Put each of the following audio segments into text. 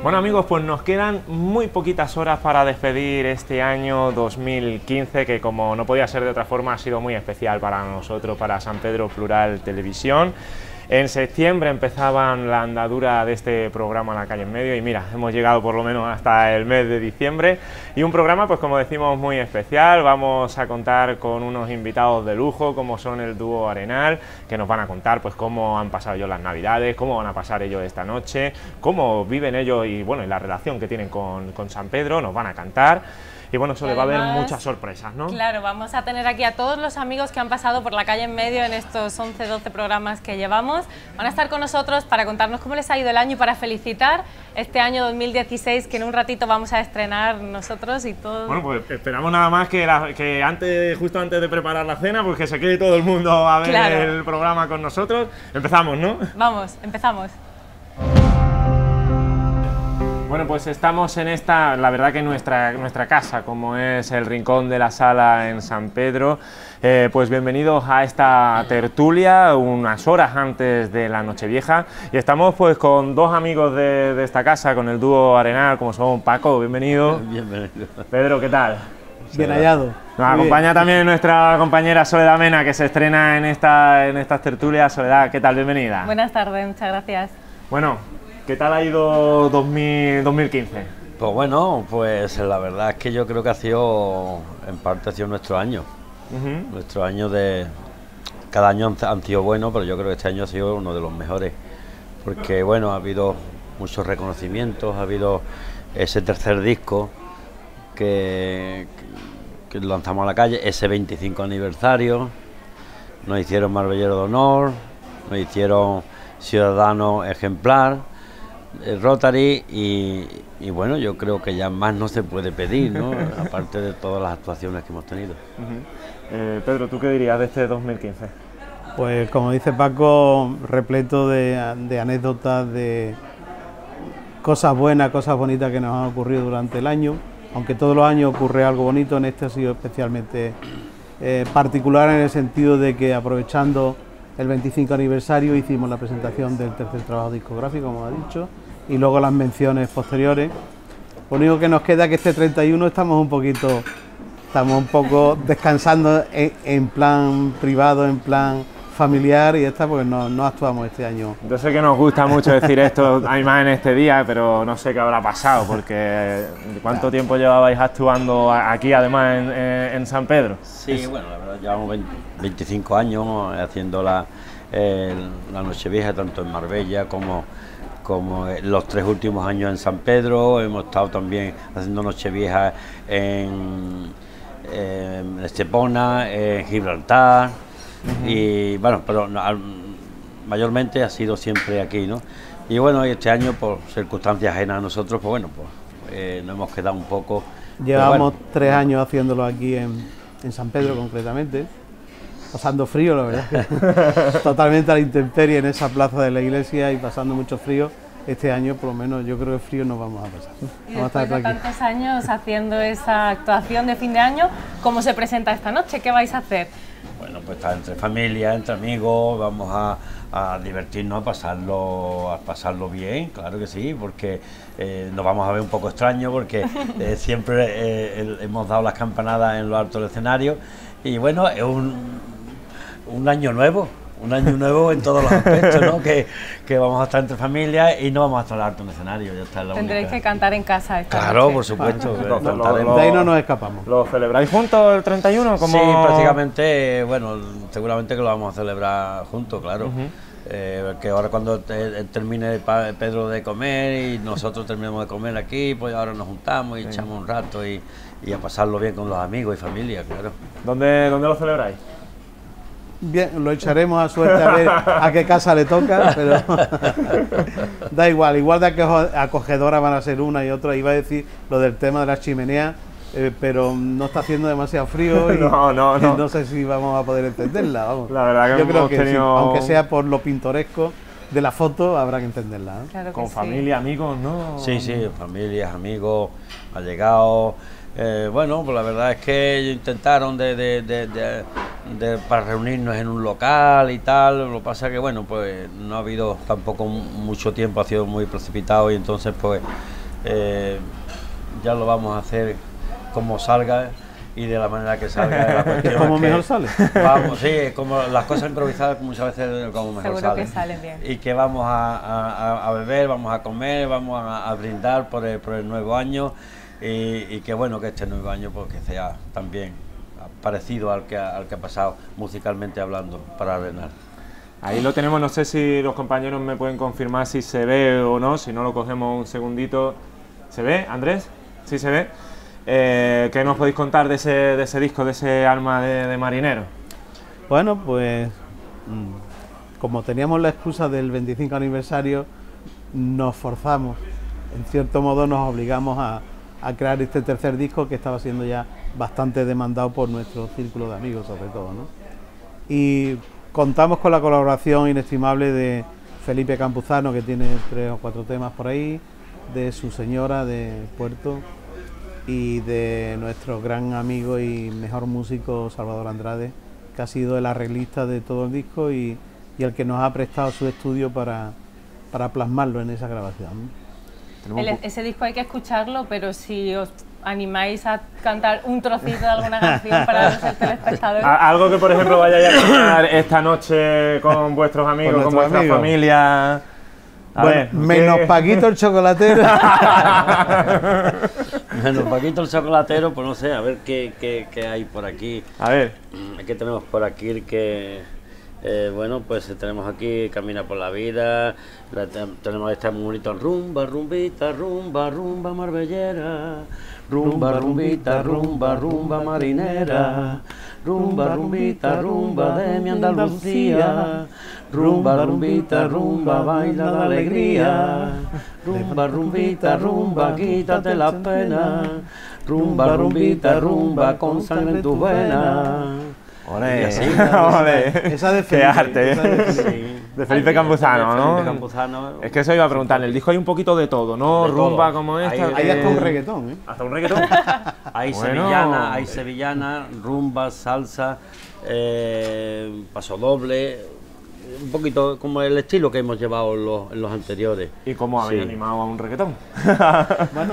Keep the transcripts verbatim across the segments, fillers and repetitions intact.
Bueno amigos, pues nos quedan muy poquitas horas para despedir este año dos mil quince, que como no podía ser de otra forma ha sido muy especial para nosotros, para San Pedro Plural Televisión. En septiembre empezaban la andadura de este programa La Calle en Medio y mira, hemos llegado por lo menos hasta el mes de diciembre y un programa pues como decimos muy especial. Vamos a contar con unos invitados de lujo como son el dúo Arenal, que nos van a contar pues cómo han pasado ellos las navidades, cómo van a pasar ellos esta noche, cómo viven ellos y bueno, y la relación que tienen con, con San Pedro. Nos van a cantar. Y bueno, eso le va a haber muchas sorpresas, ¿no? Claro, vamos a tener aquí a todos los amigos que han pasado por La Calle en Medio en estos once doce programas que llevamos. Van a estar con nosotros para contarnos cómo les ha ido el año y para felicitar este año dos mil dieciséis, que en un ratito vamos a estrenar nosotros y todos. Bueno, pues esperamos nada más que, la, que antes, justo antes de preparar la cena, pues que se quede todo el mundo a ver claro. el programa con nosotros. Empezamos, ¿no? Vamos, empezamos. Bueno, pues estamos en esta, la verdad que nuestra, nuestra casa, como es el Rincón de la Sala en San Pedro. Eh, pues bienvenidos a esta tertulia, unas horas antes de la Nochevieja. Y estamos pues con dos amigos de, de esta casa, con el dúo Arenal, como son Paco, bienvenido. Bienvenido. Pedro, ¿qué tal? Bien hallado. Nos acompaña bien. También nuestra compañera Soledad Mena, que se estrena en, esta, en estas tertulias. Soledad, ¿qué tal? Bienvenida. Buenas tardes, muchas gracias. Bueno, ¿qué tal ha ido dos mil quince? Pues bueno, pues la verdad es que yo creo que ha sido, en parte ha sido nuestro año. Uh-huh. Nuestro año de... Cada año han sido buenos, pero yo creo que este año ha sido uno de los mejores. Porque bueno, ha habido muchos reconocimientos, ha habido ese tercer disco que, que lanzamos a la calle, ese veinticinco aniversario, nos hicieron Marbellero de Honor, nos hicieron Ciudadano Ejemplar, el Rotary y, y bueno, yo creo que ya más no se puede pedir, ¿no? Aparte de todas las actuaciones que hemos tenido. Uh-huh. eh, Pedro, ¿tú qué dirías de este dos mil quince? Pues como dice Paco, repleto de, de anécdotas, de cosas buenas, cosas bonitas que nos han ocurrido durante el año, aunque todos los años ocurre algo bonito, en este ha sido especialmente eh, particular en el sentido de que aprovechando el veinticinco aniversario hicimos la presentación del tercer trabajo discográfico, como ha dicho, y luego las menciones posteriores. Lo único que nos queda es que este treinta y uno estamos un poquito, estamos un poco descansando en, en plan privado, en plan familiar y esta porque no, no actuamos este año. Yo sé que nos gusta mucho decir esto, hay más en este día, pero no sé qué habrá pasado, porque ¿cuánto claro. tiempo llevabais actuando aquí además en, en San Pedro? Sí, es... bueno, la verdad llevamos veinticinco años haciendo la, eh, la Nochevieja, tanto en Marbella como, como los tres últimos años en San Pedro. Hemos estado también haciendo Nochevieja en, en Estepona, en Gibraltar. Uh-huh. Y bueno, pero no, mayormente ha sido siempre aquí, ¿no? Y bueno, este año por circunstancias ajenas a nosotros, pues bueno, pues eh, nos hemos quedado un poco... Llevamos pues, bueno. tres años haciéndolo aquí en, en San Pedro concretamente, pasando frío, la verdad, totalmente a la intemperie en esa plaza de la iglesia y pasando mucho frío. Este año, por lo menos, yo creo que frío no vamos a pasar. Y vamos a después de tantos años haciendo esa actuación de fin de año, ¿cómo se presenta esta noche? ¿Qué vais a hacer? Bueno, pues está entre familia, entre amigos, vamos a, a divertirnos, a pasarlo, a pasarlo bien, claro que sí, porque eh, nos vamos a ver un poco extraño, porque eh, siempre eh, el, hemos dado las campanadas en lo alto del escenario, y bueno, es un, un año nuevo, un año nuevo en todos los aspectos, ¿no? Que, que vamos a estar entre familias y no vamos a estar en el alto del escenario. Ya está la Tendréis única. que cantar en casa esta Claro, noche. por supuesto. Lo, lo, lo, de ahí no nos escapamos. ¿Lo celebráis juntos el treinta y uno? Como... Sí, prácticamente, bueno, seguramente que lo vamos a celebrar juntos, claro. Uh-huh. eh, que ahora cuando te, termine Pedro de comer y nosotros terminemos de comer aquí, pues ahora nos juntamos y sí. echamos un rato y, y a pasarlo bien con los amigos y familia, claro. ¿Dónde, dónde lo celebráis? Bien, lo echaremos a suerte a ver a qué casa le toca, pero da igual, igual de acogedora van a ser una y otra. Iba a decir lo del tema de la chimenea, eh, pero no está haciendo demasiado frío y no, no, no. y no sé si vamos a poder entenderla. Vamos. La verdad que yo creo que tenido... sí, aunque sea por lo pintoresco de la foto, habrá que entenderla, ¿no? Claro que con sí. familia, amigos, ¿no? Sí, sí, familias, amigos, allegados. Eh, bueno, pues la verdad es que ellos intentaron de, de, de, de, de, para reunirnos en un local y tal. Lo que pasa que bueno, pues no ha habido tampoco mucho tiempo, ha sido muy precipitado y entonces pues eh, ya lo vamos a hacer como salga y de la manera que salga. La cuestión ¿Cómo es que mejor sale? Vamos, sí, como las cosas improvisadas muchas veces como mejor Seguro salen. que salen bien. Y que vamos a, a, a beber, vamos a comer, vamos a, a brindar por el, por el nuevo año y, y que bueno que este nuevo año pues que sea también parecido al que, al que ha pasado musicalmente hablando para Arenal. Ahí lo tenemos, no sé si los compañeros me pueden confirmar si se ve o no, si no lo cogemos un segundito. ¿Se ve, Andrés? Sí se ve. Eh, ¿Qué nos podéis contar de ese, de ese disco, de ese alma de, de marinero? Bueno, pues mmm, como teníamos la excusa del veinticinco aniversario, nos forzamos, en cierto modo nos obligamos a, a crear este tercer disco que estaba siendo ya bastante demandado por nuestro círculo de amigos sobre todo, ¿no? Y contamos con la colaboración inestimable de Felipe Campuzano, que tiene tres o cuatro temas por ahí, de su señora de Puerto y de nuestro gran amigo y mejor músico Salvador Andrade, que ha sido el arreglista de todo el disco y, y el que nos ha prestado su estudio para, para plasmarlo en esa grabación. El, ese disco hay que escucharlo, pero si os animáis a cantar un trocito de alguna canción para los telespectadores. Algo que, por ejemplo, vayáis a cantar esta noche con vuestros amigos, con, con vuestra amigos. familia. A bueno, ver, menos ¿qué? Paquito el chocolatero. Menos Paquito el chocolatero, pues no sé, a ver qué, qué, qué hay por aquí. A ver. ¿Qué tenemos por aquí? Que eh, bueno, pues tenemos aquí Camina por la vida, la, tenemos este muy bonito rumba, rumbita, rumba, rumba marbellera, rumba, rumbita, rumba, rumba marinera, rumba, rumbita, rumba de mi Andalucía, rumba, rumbita, rumba, baila de alegría, rumba, rumbita, rumba, quítate las penas, rumba, rumbita, rumba, con sangre en tus venas. Olé, así, olé. Esa de Felipe, qué arte, esa de Felipe. Sí. De Felipe Campuzano, ¿no? Felipe Campuzano. Es que eso iba a preguntar, en el disco hay un poquito de todo, ¿no? De Rumba todo. como esta. Hay, Hay que... hasta un reggaetón, ¿eh? Hasta un reggaetón. Hay Bueno. sevillana, hay sevillana, rumba, salsa, eh, paso doble, un poquito como el estilo que hemos llevado en los, en los anteriores. ¿Y cómo habéis Sí. animado a un reggaetón? Bueno,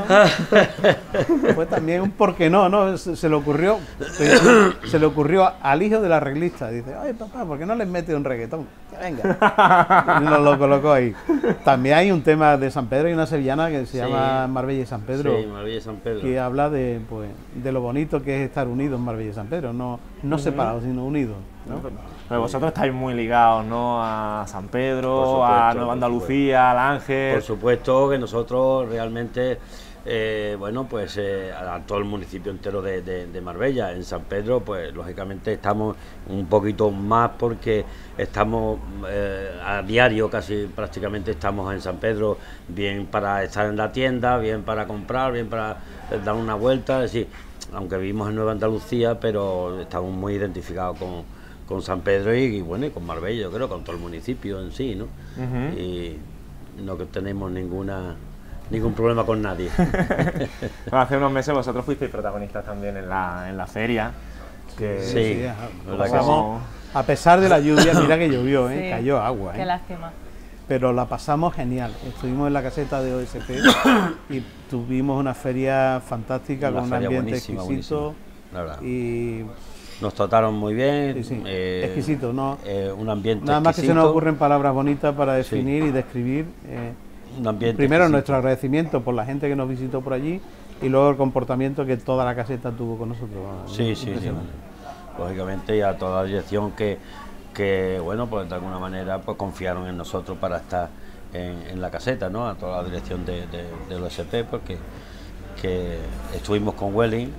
fue también un por qué no, ¿no? Se, se le ocurrió, se, se le ocurrió al hijo del arreglista. Dice, ay papá, ¿por qué no les mete un reggaetón? Que venga. Y nos lo colocó ahí. También hay un tema de San Pedro y una sevillana que se Sí. llama Marbella y San Pedro. Sí, Marbella y San Pedro. Que habla de, pues, de lo bonito que es estar unidos en Marbella y San Pedro, no, no separados, sino unidos, ¿no? Pero vosotros estáis muy ligados, ¿no? A San Pedro, Por supuesto, a Nueva por Andalucía, al Ángel. Por supuesto que nosotros realmente, eh, bueno, pues eh, a todo el municipio entero de, de, de Marbella, en San Pedro, pues lógicamente estamos un poquito más porque estamos eh, a diario, casi prácticamente estamos en San Pedro, bien para estar en la tienda, bien para comprar, bien para eh, dar una vuelta, es decir, aunque vivimos en Nueva Andalucía, pero estamos muy identificados con con San Pedro y, y bueno, y con Marbella, yo creo, con todo el municipio en sí, ¿no? Uh-huh. Y no tenemos ninguna ningún problema con nadie. Bueno, hace unos meses vosotros fuisteis protagonistas también en la, en la feria. Que sí, sí, pasamos, a pesar de la lluvia, mira que llovió, ¿eh? Sí, Cayó agua. ¿eh? Qué lástima. Pero la pasamos genial. Estuvimos en la caseta de O S P y tuvimos una feria fantástica una con feria un ambiente buenísima, exquisito. La verdad. Y nos trataron muy bien. sí, sí. Eh, exquisito, ¿no? Eh, un ambiente Nada más exquisito. que se nos ocurren palabras bonitas para definir sí. y describir. Eh, un ambiente primero exquisito. Nuestro agradecimiento por la gente que nos visitó por allí y luego el comportamiento que toda la caseta tuvo con nosotros. Sí, sí, sí. Lógicamente, y a toda la dirección que, que, bueno, pues de alguna manera pues confiaron en nosotros para estar en, en la caseta, ¿no? A toda la dirección de, de, del O S P, porque que estuvimos con Welling.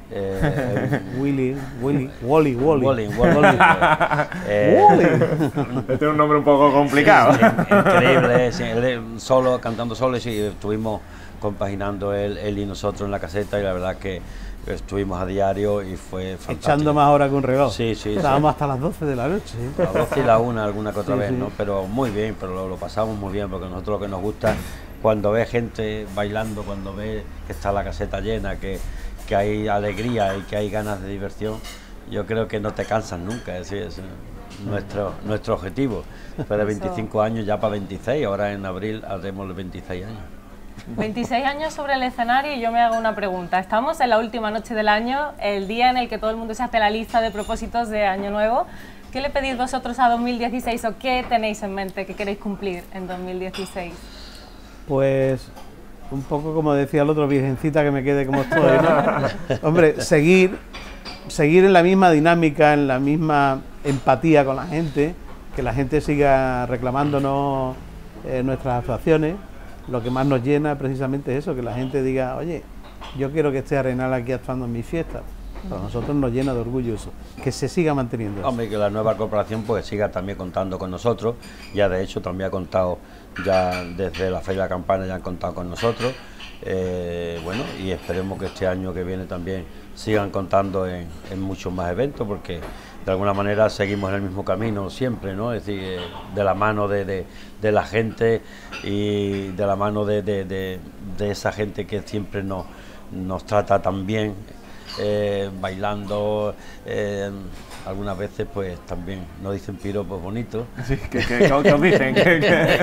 Eh, Willy, Willy, Wally, Wally. Wally, Wally. eh, este es un nombre un poco complicado. Sí, increíble, sí, él solo, cantando solo, y sí, estuvimos compaginando él, él y nosotros en la caseta, y la verdad que estuvimos a diario y fue fantástico. Echando más horas que un reloj. Sí, sí. Estábamos sí. hasta las doce de la noche. ¿eh? A las doce y la una, alguna que otra sí, vez, sí. ¿no? Pero muy bien, pero lo, lo pasamos muy bien, porque nosotros lo que nos gusta, cuando ve gente bailando, cuando ve que está la caseta llena, que que hay alegría y que hay ganas de diversión, yo creo que no te cansas nunca, es decir, es nuestro, nuestro objetivo. Después de veinticinco años, ya para veintiséis, ahora en abril haremos los veintiséis años. veintiséis años sobre el escenario y yo me hago una pregunta. Estamos en la última noche del año, el día en el que todo el mundo se hace la lista de propósitos de Año Nuevo. ¿Qué le pedís vosotros a dos mil dieciséis o qué tenéis en mente que queréis cumplir en dos mil dieciséis? Pues un poco como decía el otro, virgencita, que me quede como estoy, ¿no? Hombre, seguir, seguir en la misma dinámica, en la misma empatía con la gente, que la gente siga reclamándonos eh, nuestras actuaciones. Lo que más nos llena precisamente es eso, que la gente diga, oye, yo quiero que esté Arenal aquí actuando en mi fiesta. Para nosotros nos llena de orgullo eso, que se siga manteniendo eso. Hombre, que la nueva corporación pues siga también contando con nosotros. Ya de hecho también ha contado, ya desde la Feria de la Campana ya han contado con nosotros. Eh, bueno, y esperemos que este año que viene también sigan contando en, en muchos más eventos, porque de alguna manera seguimos en el mismo camino siempre, ¿no? Es decir, de la mano de, de, de la gente y de la mano de, de, de, de esa gente que siempre nos, nos trata tan bien, eh, bailando, eh, algunas veces pues también nos dicen piropos bonitos. Sí, que, que, que os dicen. Que,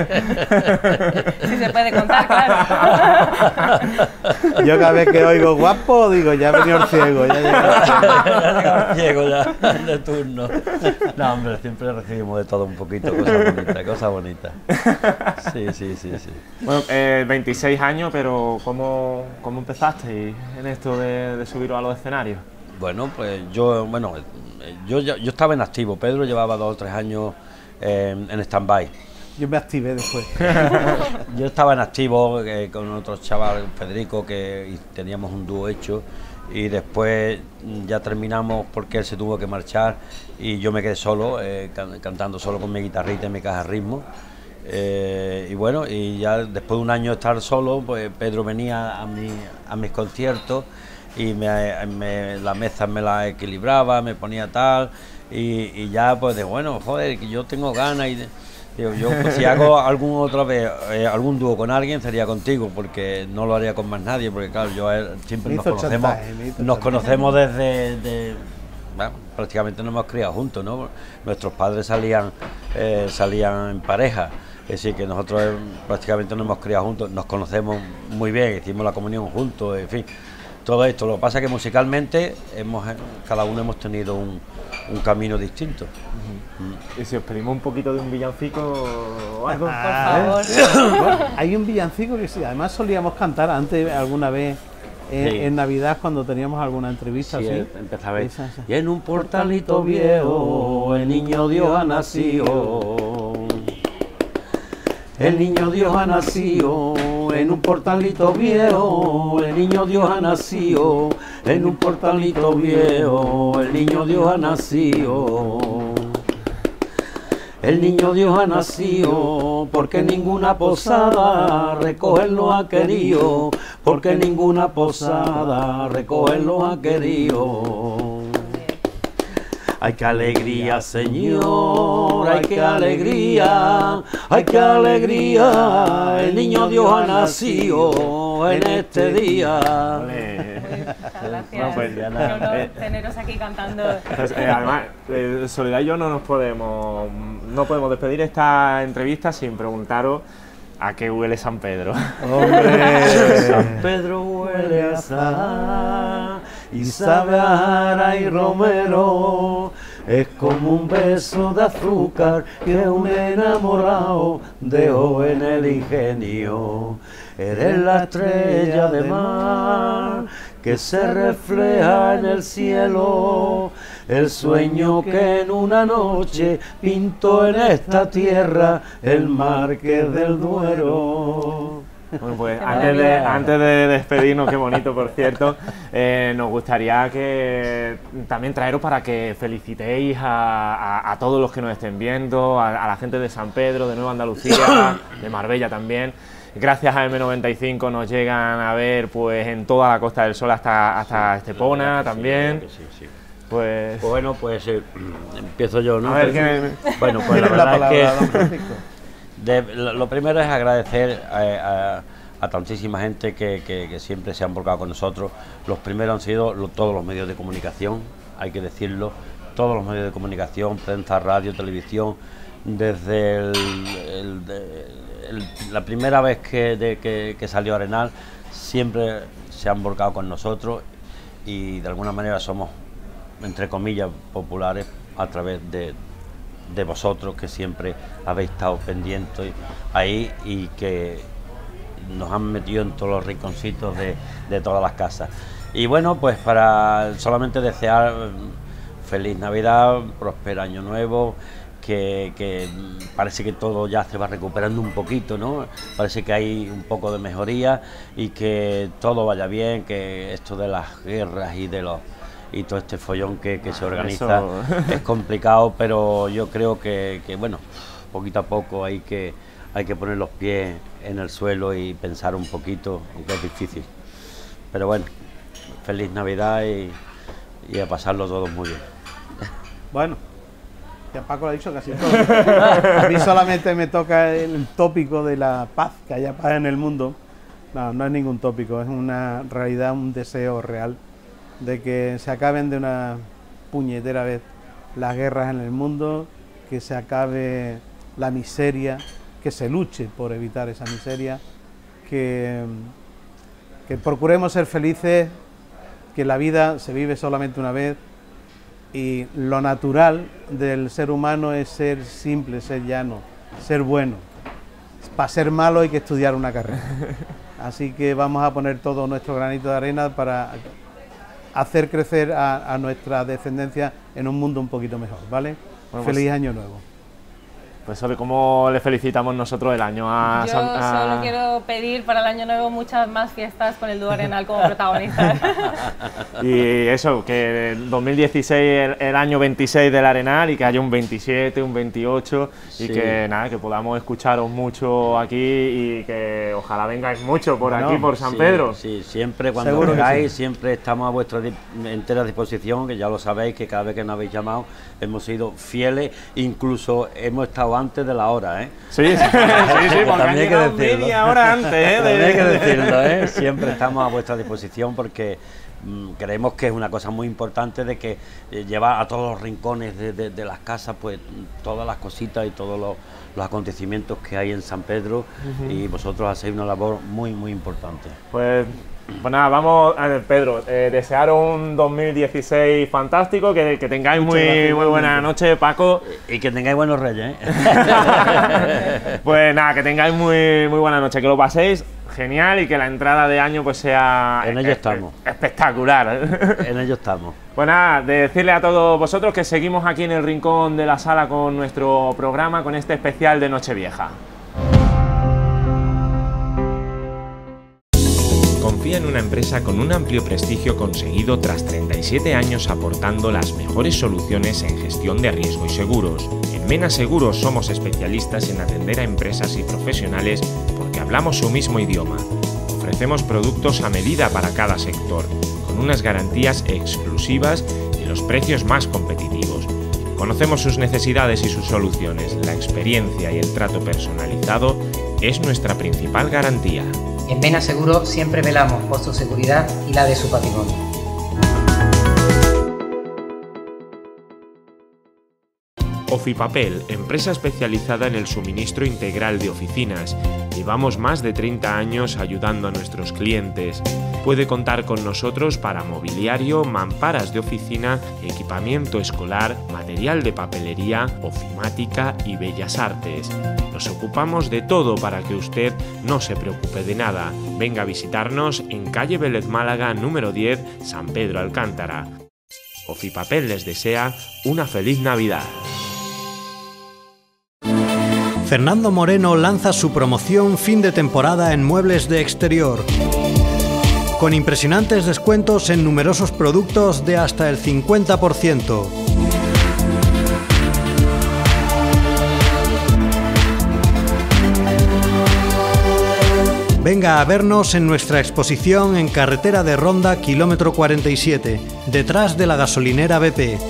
que... Sí se puede contar, claro. Yo cada vez que oigo guapo, digo, ya ha venido el ciego, ya llega el ciego ya, de turno. No, hombre, siempre recibimos de todo un poquito, cosas bonitas, cosas bonitas. Sí, sí, sí, sí. Bueno, eh, veintiséis años, pero ¿cómo, cómo empezaste en esto de, de subiros a los escenarios? Bueno, pues yo, bueno, yo, yo, yo estaba en activo. Pedro llevaba dos o tres años eh, en stand-by. Yo me activé después. Yo estaba en activo eh, con otro chaval, Federico, que teníamos un dúo hecho, y después ya terminamos porque él se tuvo que marchar y yo me quedé solo, eh, can cantando solo con mi guitarrita y mi caja de ritmo. Eh, y bueno, y ya después de un año de estar solo, pues Pedro venía a, mi, a mis conciertos y me, me, la mesa me la equilibraba, me ponía tal, y, y ya pues de bueno, joder, que yo tengo ganas y de, digo, yo pues, si hago algún otra vez eh, algún dúo con alguien sería contigo, porque no lo haría con más nadie, porque claro, yo a él siempre nos conocemos, nos conocemos desde de, bueno, prácticamente nos hemos criado juntos, ¿no? Nuestros padres salían eh, salían en pareja, es decir, que nosotros eh, prácticamente nos hemos criado juntos, nos conocemos muy bien, hicimos la comunión juntos, en fin. Todo esto, lo que pasa es que musicalmente hemos, cada uno hemos tenido un, un camino distinto. Uh-huh. mm. Y si os pedimos un poquito de un villancico o algo, ah, por favor. Bueno, hay un villancico que sí, además solíamos cantar antes alguna vez en, sí. en Navidad cuando teníamos alguna entrevista. Sí, ¿sí? Empezaba a ver. Esa, esa. Y en un portalito viejo el niño Dios ha nacido. El niño Dios ha nacido en un portalito viejo, el niño Dios ha nacido en un portalito viejo, el niño Dios ha nacido. El niño Dios ha nacido porque ninguna posada recogerlo ha querido, porque ninguna posada recogerlo ha querido. Ay, qué alegría, Señor, ay, qué alegría, ay, qué alegría, el niño Dios ha nacido en este día. Gracias, no, pues, qué honor teneros aquí cantando. Pues, eh, además, eh, Soledad y yo no nos podemos, no podemos despedir esta entrevista sin preguntaros a qué huele San Pedro. ¡Hombre! San Pedro huele a sal y sabe a jara y romero, es como un beso de azúcar que un enamorado dejó en el ingenio. Eres la estrella de mar que se refleja en el cielo, el sueño que en una noche pintó en esta tierra el Marqués del Duero. Bueno, pues antes de, antes de despedirnos, qué bonito por cierto, eh, nos gustaría que también traeros para que felicitéis a, a, a todos los que nos estén viendo, a, a la gente de San Pedro, de Nueva Andalucía, de Marbella también. Gracias a eme noventa y cinco nos llegan a ver pues en toda la Costa del Sol hasta, hasta Estepona también. Sí, sí. Pues... pues bueno, pues eh, empiezo yo, ¿no? A ver, ¿qué... Bueno, pues la verdad es que de, lo, lo primero es agradecer a, a, a tantísima gente que, que, que siempre se han volcado con nosotros. Los primeros han sido lo, todos los medios de comunicación, hay que decirlo, todos los medios de comunicación, prensa, radio, televisión, desde el, el, de, el, la primera vez que, de, que, que salió Arenal, siempre se han volcado con nosotros y de alguna manera somos, entre comillas, populares a través de, de vosotros, que siempre habéis estado pendientes ahí y que nos han metido en todos los rinconcitos de, de todas las casas. Y bueno, pues para solamente desear feliz Navidad, próspero año nuevo, que, que parece que todo ya se va recuperando un poquito, ¿no? Parece que hay un poco de mejoría y que todo vaya bien, que esto de las guerras y de los y todo este follón que, que se organiza Eso... es complicado, pero yo creo que, que bueno, poquito a poco hay que, hay que poner los pies en el suelo y pensar un poquito, aunque es difícil. Pero bueno, feliz Navidad y, y a pasarlo todos muy bien. Bueno, ya Paco lo ha dicho casi todo. A mí solamente me toca el tópico de la paz, que haya paz en el mundo. No, no es ningún tópico, es una realidad, un deseo real de que se acaben de una puñetera vez las guerras en el mundo, que se acabe la miseria, que se luche por evitar esa miseria, que, que procuremos ser felices, que la vida se vive solamente una vez y lo natural del ser humano es ser simple, ser llano, ser bueno. Para ser malo hay que estudiar una carrera. Así que vamos a poner todo nuestro granito de arena para hacer crecer a, a nuestra descendencia en un mundo un poquito mejor, ¿vale? Bueno, Feliz pues, año nuevo. Pues sobre cómo le felicitamos nosotros el año a... Yo a... solo quiero pedir para el año nuevo muchas más fiestas con el dúo Arenal como protagonistas. Y eso, que el dos mil dieciséis, el, el año veintiséis del Arenal, y que haya un veintisiete, un veintiocho, sí. Y que nada, que podamos escucharos mucho aquí y que ojalá vengáis mucho por bueno, aquí, por San sí, Pedro. Sí, siempre cuando vengáis, sí. Siempre estamos a vuestra di entera disposición, que ya lo sabéis, que cada vez que nos habéis llamado hemos sido fieles, incluso hemos estado antes de la hora, ¿eh? Sí, sí, sí, sí porque también hay que decirlo. Media hora antes, ¿eh? También hay que decirlo, ¿eh? Siempre estamos a vuestra disposición porque mmm, creemos que es una cosa muy importante de que eh, llevar a todos los rincones de, de, de las casas, pues todas las cositas y todos los, los acontecimientos que hay en San Pedro, uh-huh. Y vosotros hacéis una labor muy, muy importante. Pues... Pues nada, vamos a ver, Pedro, eh, desearos un dos mil dieciséis fantástico, que, que tengáis muy, gracias, muy buena noche, Paco. Y que tengáis buenos reyes, ¿eh? Pues nada, que tengáis muy, muy buena noche, que lo paséis genial y que la entrada de año pues sea... En ello estamos. Espectacular. En ello estamos. Pues nada, de decirle a todos vosotros que seguimos aquí en el rincón de la sala con nuestro programa, con este especial de Nochevieja. Confía en una empresa con un amplio prestigio conseguido tras treinta y siete años aportando las mejores soluciones en gestión de riesgo y seguros. En Mena Seguros somos especialistas en atender a empresas y profesionales porque hablamos su mismo idioma. Ofrecemos productos a medida para cada sector, con unas garantías exclusivas y los precios más competitivos. Conocemos sus necesidades y sus soluciones. La experiencia y el trato personalizado es nuestra principal garantía. En Mena Seguro siempre velamos por su seguridad y la de su patrimonio. Oficapel, empresa especializada en el suministro integral de oficinas. Llevamos más de treinta años ayudando a nuestros clientes. Puede contar con nosotros para mobiliario, mamparas de oficina, equipamiento escolar, material de papelería, ofimática y bellas artes. Nos ocupamos de todo para que usted no se preocupe de nada. Venga a visitarnos en calle Vélez Málaga número diez, San Pedro Alcántara. Oficapel les desea una feliz Navidad. Fernando Moreno lanza su promoción fin de temporada en muebles de exterior, con impresionantes descuentos en numerosos productos de hasta el cincuenta por ciento. Venga a vernos en nuestra exposición en Carretera de Ronda, kilómetro cuarenta y siete, detrás de la gasolinera B P.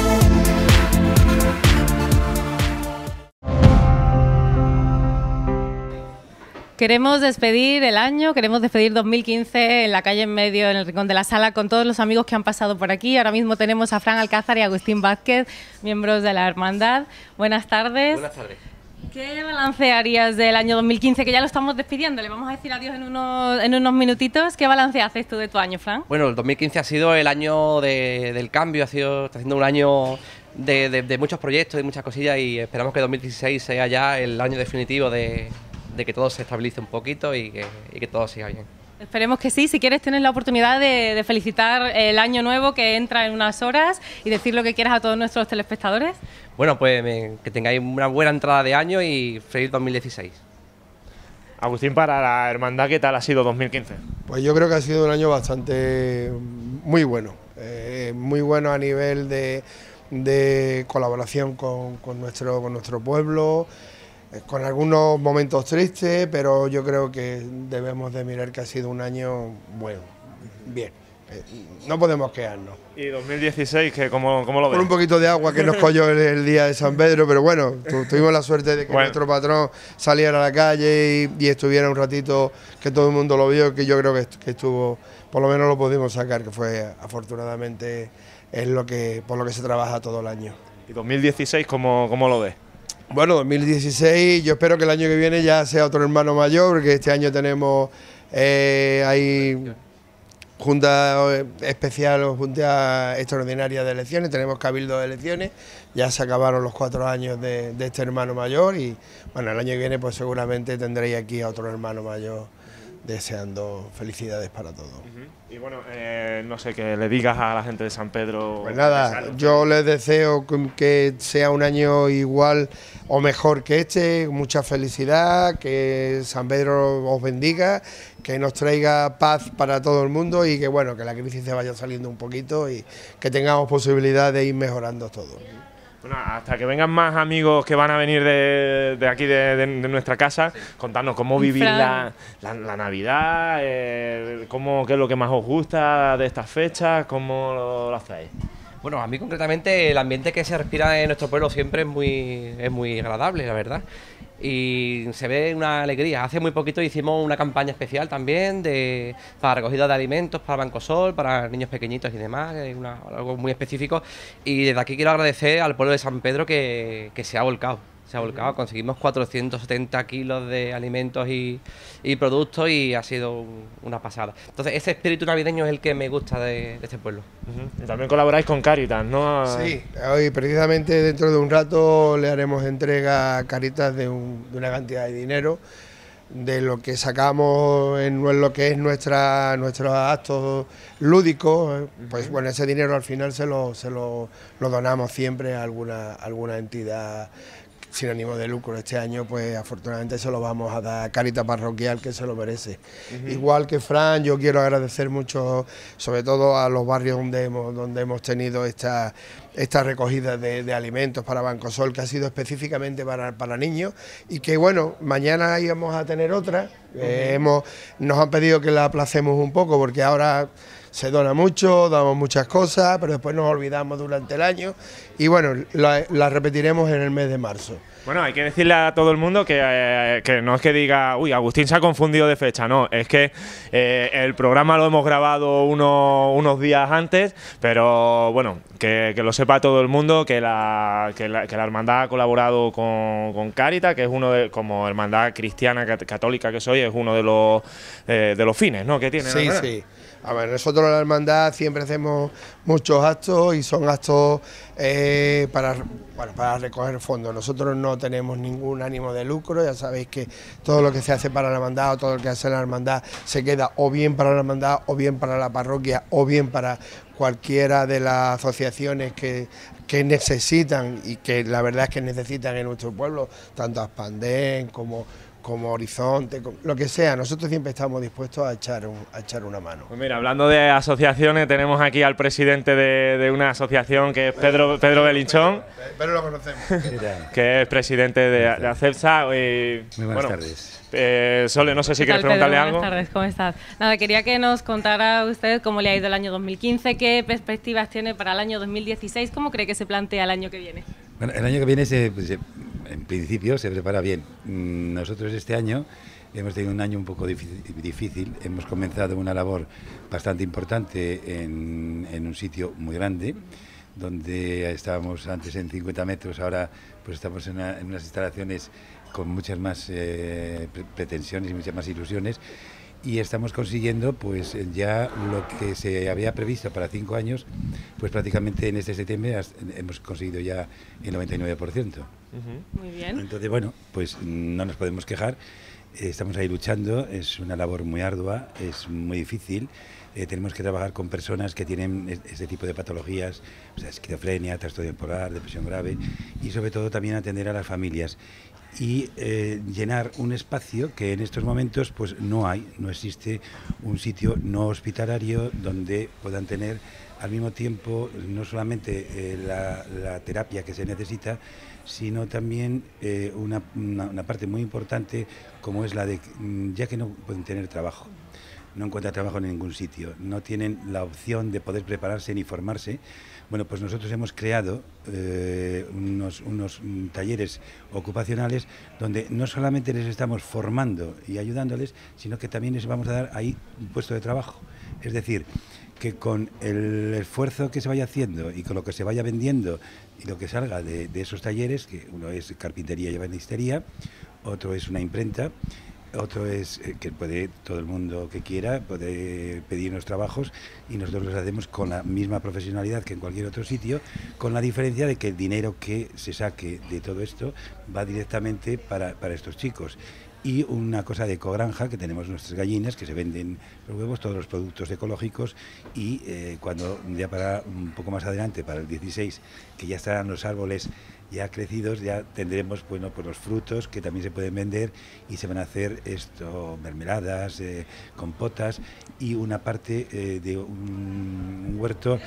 Queremos despedir el año, queremos despedir dos mil quince en la calle en medio, en el rincón de la sala, con todos los amigos que han pasado por aquí. Ahora mismo tenemos a Fran Alcázar y Agustín Vázquez, miembros de la hermandad. Buenas tardes. Buenas tardes. ¿Qué balance harías del año dos mil quince, que ya lo estamos despidiendo? Le vamos a decir adiós en unos, en unos minutitos. ¿Qué balance haces tú de tu año, Fran? Bueno, el dos mil quince ha sido el año de, del cambio, ha sido, está siendo un año de, de, de muchos proyectos y muchas cosillas, y esperamos que dos mil dieciséis sea ya el año definitivo de, de que todo se estabilice un poquito y que, y que todo siga bien. Esperemos que sí. Si quieres, tienes la oportunidad de, de felicitar el año nuevo que entra en unas horas y decir lo que quieras a todos nuestros telespectadores. Bueno, pues me, que tengáis una buena entrada de año y feliz dos mil dieciséis. Agustín, para la hermandad, ¿qué tal ha sido dos mil quince? Pues yo creo que ha sido un año bastante muy bueno, eh, muy bueno a nivel de, de colaboración con, con, nuestro, con nuestro pueblo, eh, con algunos momentos tristes, pero yo creo que debemos de mirar que ha sido un año bueno, bien. No podemos quejarnos. ¿Y dos mil dieciséis, que cómo, cómo lo ves? Con un poquito de agua que nos cogió el, el día de San Pedro, pero bueno, tu, tuvimos la suerte de que bueno, nuestro patrón saliera a la calle y, y estuviera un ratito, que todo el mundo lo vio, que yo creo que, que estuvo, por lo menos lo pudimos sacar, que fue afortunadamente es lo que por lo que se trabaja todo el año. ¿Y dos mil dieciséis cómo, cómo lo ves? Bueno, dos mil dieciséis, yo espero que el año que viene ya sea otro hermano mayor, porque este año tenemos eh, ahí Junta especial o junta extraordinaria de elecciones, tenemos cabildo de elecciones, ya se acabaron los cuatro años de, de este hermano mayor y bueno, el año que viene pues seguramente tendréis aquí a otro hermano mayor deseando felicidades para todos. Uh-huh. Y bueno, eh, no sé, que le digas a la gente de San Pedro... Pues nada, yo les deseo que sea un año igual o mejor que este, mucha felicidad, que San Pedro os bendiga, que nos traiga paz para todo el mundo y que bueno, que la crisis se vaya saliendo un poquito y que tengamos posibilidad de ir mejorando todo. Bueno, hasta que vengan más amigos que van a venir de, de aquí, de, de, de nuestra casa, sí, contarnos cómo vivir la, la, la Navidad, eh, cómo, qué es lo que más os gusta de estas fechas, cómo lo, lo hacéis. Bueno, a mí concretamente el ambiente que se respira en nuestro pueblo siempre es muy, es muy agradable, la verdad. Y se ve una alegría. Hace muy poquito hicimos una campaña especial también de, para recogida de alimentos para Bancosol, para niños pequeñitos y demás, una, algo muy específico. Y desde aquí quiero agradecer al pueblo de San Pedro que, que se ha volcado. Se ha volcado, conseguimos cuatrocientos setenta kilos de alimentos y, y productos y ha sido un, una pasada. Entonces ese espíritu navideño es el que me gusta de, de este pueblo. Uh-huh. Y también colaboráis con Cáritas, ¿no? Sí, hoy precisamente dentro de un rato le haremos entrega a Cáritas de, un, de una cantidad de dinero, de lo que sacamos en lo que es nuestra nuestros actos lúdicos, pues uh-huh, bueno, ese dinero al final se lo, se lo, lo donamos siempre a alguna, alguna entidad sin ánimo de lucro. Este año pues afortunadamente se lo vamos a dar a Cáritas Parroquial, que se lo merece. Uh-huh. Igual que Fran, yo quiero agradecer mucho, sobre todo a los barrios donde hemos, donde hemos tenido esta, esta recogida de, de alimentos para Bancosol, que ha sido específicamente para, para niños, y que bueno, mañana íbamos a tener otra. Uh-huh. eh, hemos, nos han pedido que la aplacemos un poco porque ahora se dona mucho, damos muchas cosas, pero después nos olvidamos durante el año y bueno, la, la repetiremos en el mes de marzo. Bueno, hay que decirle a todo el mundo que, eh, que no es que diga, uy, Agustín se ha confundido de fecha, no, es que eh, el programa lo hemos grabado uno, unos días antes, pero bueno, que, que lo sepa todo el mundo, que la, que la, que la hermandad ha colaborado con, con Cáritas, que es uno de, como hermandad cristiana católica que soy, es uno de los, eh, de los fines, ¿no?, que tiene. Sí, ¿no? sí. A ver, nosotros en la hermandad siempre hacemos muchos actos y son actos eh, para, bueno, para recoger fondos. Nosotros no tenemos ningún ánimo de lucro, ya sabéis que todo lo que se hace para la hermandad o todo lo que hace la hermandad se queda o bien para la hermandad o bien para la parroquia o bien para cualquiera de las asociaciones que, que necesitan y que la verdad es que necesitan en nuestro pueblo, tanto Aspandén como... como Horizonte, lo que sea, nosotros siempre estamos dispuestos a echar, un, a echar una mano. Pues mira, hablando de asociaciones, tenemos aquí al presidente de, de una asociación que es Pedro, Pedro Belinchón. Pero lo conocemos. Que es presidente de, de ACEPSA. Y, Muy buenas bueno, tardes. Eh, Sole, no sé si quieres preguntarle Pedro? algo. Buenas tardes, ¿cómo estás? Nada, quería que nos contara usted cómo le ha ido el año dos mil quince, qué perspectivas tiene para el año dos mil dieciséis, cómo cree que se plantea el año que viene. Bueno, el año que viene, se, pues, en principio, se prepara bien. Nosotros este año hemos tenido un año un poco difícil. Hemos comenzado una labor bastante importante en, en un sitio muy grande, donde estábamos antes en cincuenta metros, ahora pues estamos en, una, en unas instalaciones con muchas más eh, pre pretensiones y muchas más ilusiones, y estamos consiguiendo pues ya lo que se había previsto para cinco años, pues prácticamente en este septiembre hemos conseguido ya el noventa y nueve por ciento. Uh-huh. Muy bien. Entonces, bueno, pues no nos podemos quejar, estamos ahí luchando, es una labor muy ardua, es muy difícil. Eh, tenemos que trabajar con personas que tienen este tipo de patologías, o sea, esquizofrenia, trastorno bipolar, depresión grave, y sobre todo también atender a las familias y eh, llenar un espacio que en estos momentos pues no hay, no existe un sitio no hospitalario donde puedan tener al mismo tiempo no solamente eh, la, la terapia que se necesita, sino también eh, una, una, una parte muy importante como es la de, ya que no pueden tener trabajo, no encuentran trabajo en ningún sitio, no tienen la opción de poder prepararse ni formarse. Bueno, pues nosotros hemos creado eh, unos, unos talleres ocupacionales donde no solamente les estamos formando y ayudándoles, sino que también les vamos a dar ahí un puesto de trabajo. Es decir, que con el esfuerzo que se vaya haciendo y con lo que se vaya vendiendo y lo que salga de, de esos talleres, que uno es carpintería y ebanistería, otro es una imprenta, otro es eh, que puede todo el mundo que quiera puede pedirnos trabajos y nosotros los hacemos con la misma profesionalidad que en cualquier otro sitio, con la diferencia de que el dinero que se saque de todo esto va directamente para, para estos chicos. Y una cosa de ecogranja, que tenemos nuestras gallinas, que se venden los huevos, todos los productos ecológicos, y eh, cuando ya para un poco más adelante, para el dieciséis, que ya estarán los árboles ya crecidos, ya tendremos bueno, pues los frutos que también se pueden vender y se van a hacer esto, mermeladas, eh, compotas y una parte eh, de un, un huerto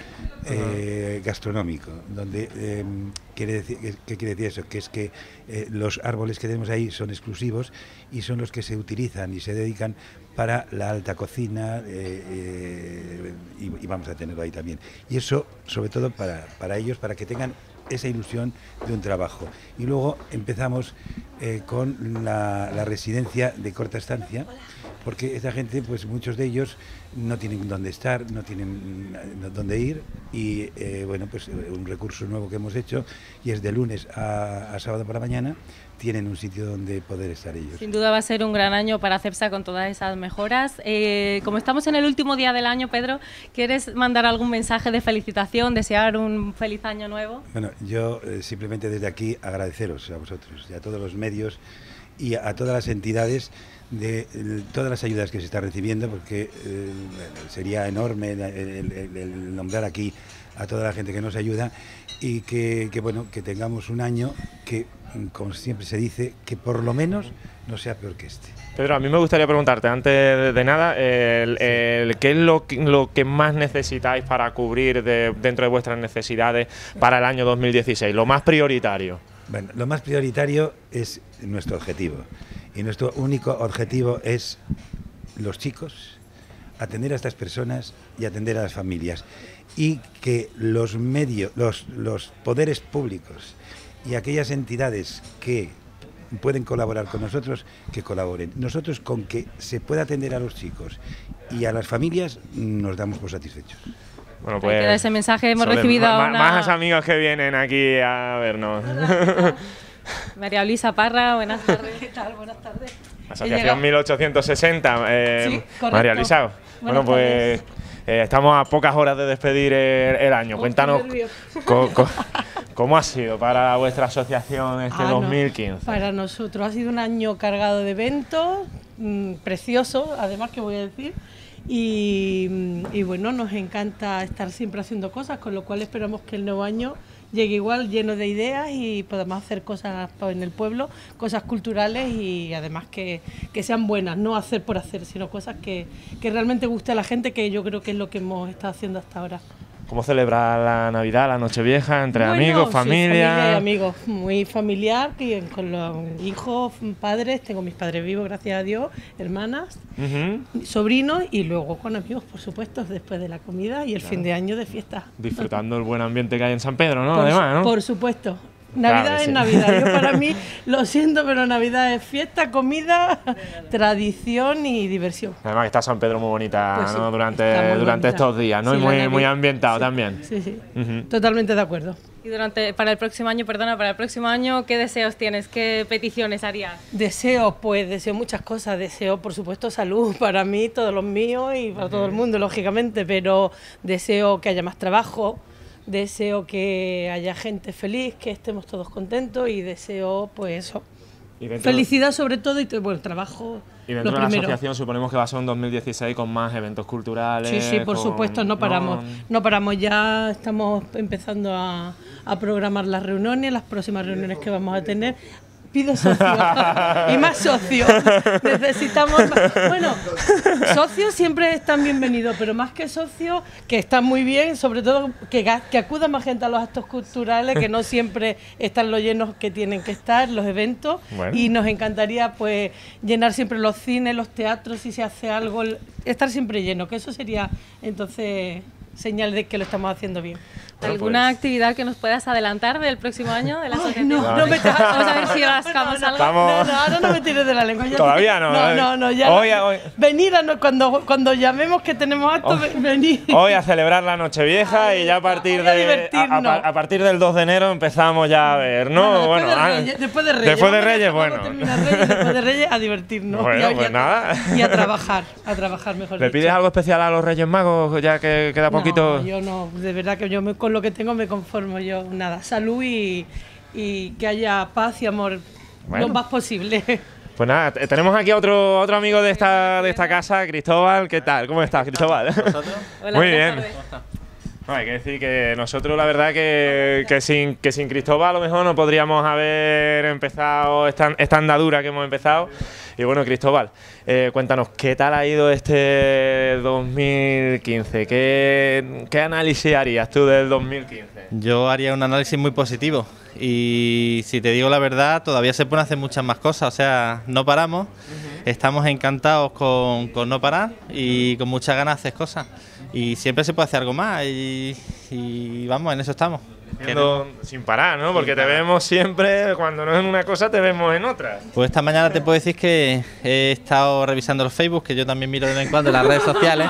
eh, gastronómico, donde eh, quiere decir, ¿qué quiere decir eso? Que es que eh, los árboles que tenemos ahí son exclusivos y son los que se utilizan y se dedican para la alta cocina eh, eh, y, y vamos a tenerlo ahí también. Y eso sobre todo para, para ellos, para que tengan esa ilusión de un trabajo. Y luego empezamos eh, con la, la residencia de corta estancia, porque esta gente, pues muchos de ellos no tienen dónde estar, no tienen dónde ir y eh, bueno, pues un recurso nuevo que hemos hecho y es de lunes a, a sábado por la mañana, tienen un sitio donde poder estar ellos. Sin duda va a ser un gran año para CEPSA con todas esas mejoras. Eh, como estamos en el último día del año, Pedro, ¿quieres mandar algún mensaje de felicitación, desear un feliz año nuevo? Bueno, yo eh, simplemente desde aquí agradeceros a vosotros y a todos los medios y a, a todas las entidades de el, todas las ayudas que se están recibiendo, porque eh, sería enorme el, el, el, el nombrar aquí a toda la gente que nos ayuda y que, que bueno, que tengamos un año que, como siempre se dice, que por lo menos no sea peor que este. Pedro, a mí me gustaría preguntarte, antes de, de nada, el, sí. el, ¿qué es lo que, lo que más necesitáis para cubrir de, dentro de vuestras necesidades para el año dos mil dieciséis? Lo más prioritario. Bueno, lo más prioritario es nuestro objetivo. Y nuestro único objetivo es los chicos, atender a estas personas y atender a las familias. Y que los medios, los, los poderes públicos y aquellas entidades que pueden colaborar con nosotros, que colaboren. Nosotros con que se pueda atender a los chicos y a las familias nos damos por satisfechos. Bueno, pues ese mensaje hemos recibido más, una... más amigos que vienen aquí a vernos. María Luisa Parra, buenas tardes. ¿Qué tal? Buenas tardes. Asociación mil ochocientos sesenta. Eh, sí, correcto. María Luisa, bueno, pues eh, estamos a pocas horas de despedir el, el año. Oh, cuéntanos co, co, cómo ha sido para vuestra asociación este ah, dos mil quince. No. Para nosotros ha sido un año cargado de eventos, mmm, precioso, además, que voy a decir. Y, y bueno, nos encanta estar siempre haciendo cosas, con lo cual esperamos que el nuevo año llegue igual lleno de ideas y podamos hacer cosas en el pueblo, cosas culturales y además que, que sean buenas, no hacer por hacer, sino cosas que, que realmente guste a la gente, que yo creo que es lo que hemos estado haciendo hasta ahora. ¿Cómo celebrar la Navidad, la Nochevieja, entre bueno, amigos, sí, familia? familia y amigos, muy familiar, con los hijos, padres, tengo mis padres vivos, gracias a Dios, hermanas, uh-huh. sobrinos y luego con amigos, por supuesto, después de la comida y el claro. fin de año de fiesta. Disfrutando el buen ambiente que hay en San Pedro, ¿no? Por, Además, ¿no? Por supuesto. Navidad Claro, es sí. Navidad. Yo para mí, lo siento, pero Navidad es fiesta, comida, tradición y diversión. Además que está San Pedro muy bonita, Pues sí, ¿no? está Durante, muy durante bonita. estos días, ¿no? Sí, y la muy, Navidad- muy ambientado sí, también. Sí, sí. Ujú. Totalmente de acuerdo. Y durante, para el próximo año, perdona, para el próximo año, ¿qué deseos tienes? ¿Qué peticiones harías? Deseo, pues deseo muchas cosas. Deseo, por supuesto, salud para mí, todos los míos y para todo el mundo, lógicamente. Pero deseo que haya más trabajo, deseo que haya gente feliz, que estemos todos contentos y deseo, pues eso. Y dentro- Felicidad sobre todo y bueno, trabajo. Y dentro lo de la primero. asociación suponemos que va a ser un dos mil dieciséis con más eventos culturales. Sí, sí, por con- supuesto, no paramos. ¿no? No paramos, ya estamos empezando a, a programar las reuniones, las próximas reuniones que vamos a tener. Pido socios y más socios. Necesitamos más. Bueno, socios siempre están bienvenidos, pero más que socios, que están muy bien, sobre todo que, ga- que acuda más gente a los actos culturales, que no siempre están los llenos que tienen que estar, los eventos. Bueno. Y nos encantaría pues llenar siempre los cines, los teatros, si se hace algo, el- estar siempre lleno, que eso sería entonces señal de que lo estamos haciendo bien. Bueno, ¿Alguna pues- actividad que nos puedas adelantar del próximo año de la Ay, asociación? no, no me Vamos a ver si rascamos algo. Vamos. No, no, ahora no me tires de la lengua. ya Todavía te- no, No, ¿eh? no, no, ya. Hoy- no. hoy- Venir a no- cuando, cuando llamemos que tenemos actos, Hoy- ven- venid. Hoy a celebrar la Nochevieja y ya a partir hoy a de a, divertirnos. a- a partir del dos de enero empezamos ya a ver, ¿no? Bueno, después, ah, de Reyes, después de Reyes. Después de Vamos a- Reyes, vamos a bueno. terminar Reyes, después de Reyes a divertirnos. Bueno, y a- y pues a- nada. Y a trabajar, a trabajar mejor ¿Le dicho. pides algo especial a los Reyes Magos ya que queda poquito? No, yo no, de verdad que yo me- con lo que tengo me conformo yo, nada, salud y, y que haya paz y amor Bueno. lo más posible. Pues nada, te- tenemos aquí a otro, otro amigo de esta, de esta casa, Cristóbal. ¿Qué tal? ¿Cómo estás, Cristóbal? Hola, Muy buenas bien. tardes. No, hay que decir que nosotros la verdad que, que, sin, que sin Cristóbal a lo mejor no podríamos haber empezado esta, esta andadura que hemos empezado. Y bueno, Cristóbal, eh, cuéntanos, ¿qué tal ha ido este dos mil quince? ¿Qué, qué análisis harías tú del dos mil quince? Yo haría un análisis muy positivo y si te digo la verdad, todavía se pueden hacer muchas más cosas, o sea, no paramos, estamos encantados con, con no parar y con muchas ganas de hacer cosas y siempre se puede hacer algo más y, y vamos, en eso estamos. Haciendo sin parar, ¿no? Porque te vemos siempre, cuando no es en una cosa, te vemos en otra. Pues esta mañana te puedo decir que he estado revisando los Facebook, que yo también miro de vez en cuando en las redes sociales,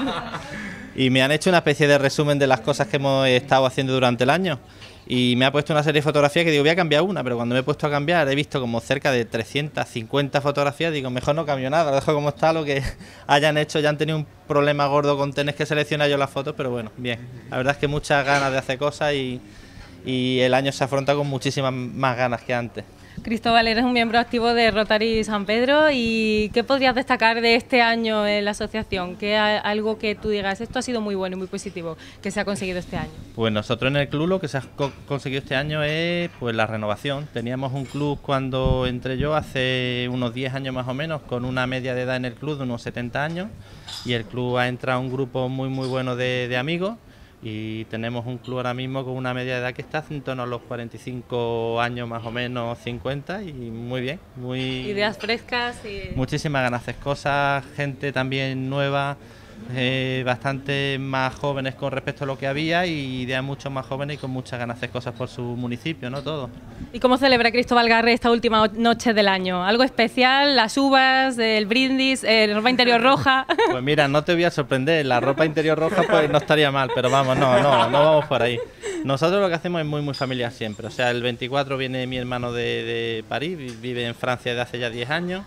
y me han hecho una especie de resumen de las cosas que hemos estado haciendo durante el año. Y me ha puesto una serie de fotografías que digo, voy a cambiar una, pero cuando me he puesto a cambiar he visto como cerca de trescientas cincuenta fotografías, digo, mejor no cambio nada, lo dejo como está, lo que hayan hecho, ya han tenido un problema gordo con tener que seleccionar yo las fotos, pero bueno, bien. La verdad es que muchas ganas de hacer cosas y, y el año se afronta con muchísimas más ganas que antes. Cristóbal, eres un miembro activo de Rotary San Pedro y ¿qué podrías destacar de este año en la asociación? ¿Qué ha- algo que tú digas, esto ha sido muy bueno y muy positivo que se ha conseguido este año? Pues nosotros en el club lo que se ha co- conseguido este año es pues la renovación. Teníamos un club cuando entré yo hace unos diez años más o menos, con una media de edad en el club de unos setenta años, y el club ha entrado un grupo muy muy bueno de, de amigos. Y tenemos un club ahora mismo con una media de edad que está en torno a los cuarenta y cinco años más o menos, cincuenta, y muy bien, muy Ideas frescas y... muchísimas ganas de hacer cosas, gente también nueva, eh, bastante más jóvenes con respecto a lo que había y ideas mucho más jóvenes y con muchas ganas de hacer cosas por su municipio, ¿no? Todo. ¿Y cómo celebra Cristóbal Garre esta última noche del año? ¿Algo especial? ¿Las uvas? ¿El brindis? ¿El ropa interior roja? Pues mira, no te voy a sorprender, la ropa interior roja pues no estaría mal, pero vamos, no, no, no vamos por ahí. Nosotros lo que hacemos es muy muy familiar siempre, o sea, el veinticuatro viene mi hermano de, de París, vi- vive en Francia desde hace ya diez años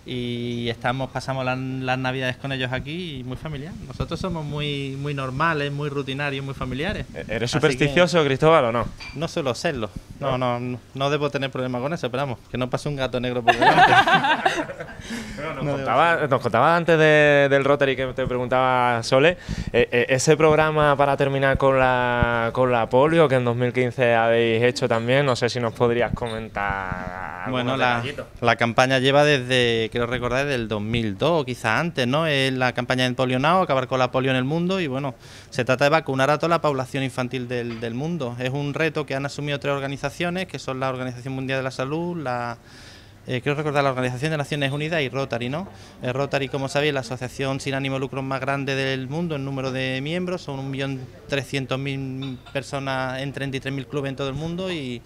y estamos pasamos las, las navidades con ellos aquí y muy familiar. Nosotros somos muy muy normales, muy rutinarios, muy familiares. ¿Eres Así supersticioso, que Cristóbal, o no? no suelo serlo, no, no, no, no debo tener problema con eso, pero vamos, que no pase un gato negro por delante. Bueno, nos, No contaba, nos contaba antes de- del Rotary que te preguntaba Sole, eh, eh, ese programa para terminar con la, con la polio que en dos mil quince habéis hecho también, no sé si nos podrías comentar. Bueno, algunos la, detallitos. la campaña lleva desde, quiero recordar, del dos mil dos o quizás antes, ¿no? Es la campaña del Polio Now, acabar con la polio en el mundo y bueno, se trata de vacunar a toda la población infantil del, del mundo. Es un reto que han asumido tres organizaciones, que son la Organización Mundial de la Salud, la... Eh, quiero recordar la Organización de Naciones Unidas y Rotary, ¿no? El Rotary, como sabéis, es la asociación sin ánimo de lucro más grande del mundo en número de miembros, son un millón trescientos mil personas en treinta y tres mil clubes en todo el mundo y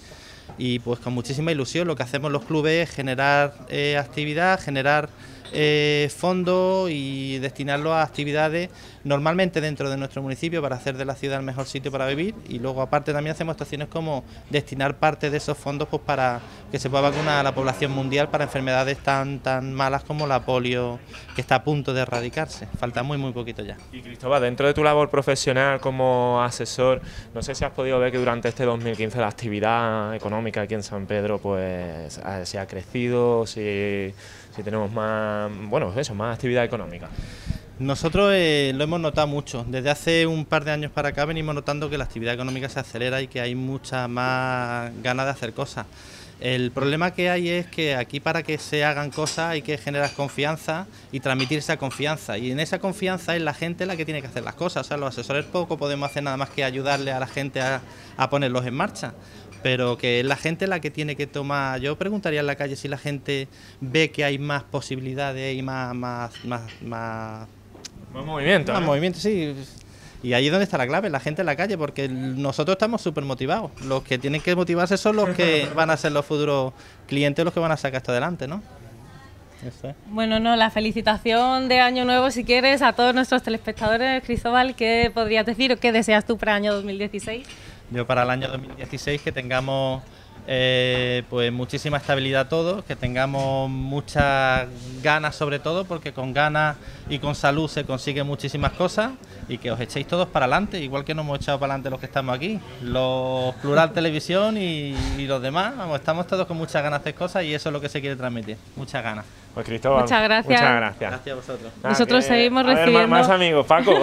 y pues con muchísima ilusión. Lo que hacemos los clubes es generar eh, actividad, generar eh, fondos y destinarlo a actividades normalmente dentro de nuestro municipio para hacer de la ciudad el mejor sitio para vivir, y luego aparte también hacemos actuaciones como destinar parte de esos fondos pues para que se pueda vacunar a la población mundial para enfermedades tan tan malas como la polio, que está a punto de erradicarse. Falta muy muy poquito ya. Y Cristóbal, dentro de tu labor profesional como asesor, no sé si has podido ver que durante este dos mil quince la actividad económica aquí en San Pedro pues si ha crecido, si, si tenemos más, bueno, eso, más actividad económica. Nosotros eh, lo hemos notado mucho. Desde hace un par de años para acá venimos notando que la actividad económica se acelera y que hay mucha más ganas de hacer cosas. El problema que hay es que aquí, para que se hagan cosas, hay que generar confianza y transmitir esa confianza, y en esa confianza es la gente la que tiene que hacer las cosas. O sea, los asesores poco podemos hacer nada más que ayudarle a la gente a, a ponerlos en marcha, pero que es la gente la que tiene que tomar. Yo preguntaría en la calle si la gente ve que hay más posibilidades y más más más más, más movimiento, más ¿no? movimiento, sí. Y ahí es donde está la clave, la gente en la calle, porque nosotros estamos súper motivados. Los que tienen que motivarse son los que van a ser los futuros clientes, los que van a sacar esto adelante, ¿no? Eso es. Bueno, no, la felicitación de Año Nuevo, si quieres, a todos nuestros telespectadores. Cristóbal, ¿qué podrías decir o qué deseas tú para el año dos mil dieciséis? Yo para el año dos mil dieciséis que tengamos eh, pues muchísima estabilidad todos, que tengamos muchas ganas sobre todo, porque con ganas y con salud se consiguen muchísimas cosas, y que os echéis todos para adelante, igual que nos hemos echado para adelante los que estamos aquí, los Plural Televisión y, y los demás. Vamos, estamos todos con muchas ganas de hacer cosas y eso es lo que se quiere transmitir, muchas ganas. Pues Cristóbal, muchas gracias. Muchas gracias. Gracias a vosotros. Nosotros que, seguimos a ver, recibiendo... más, más amigos, Paco.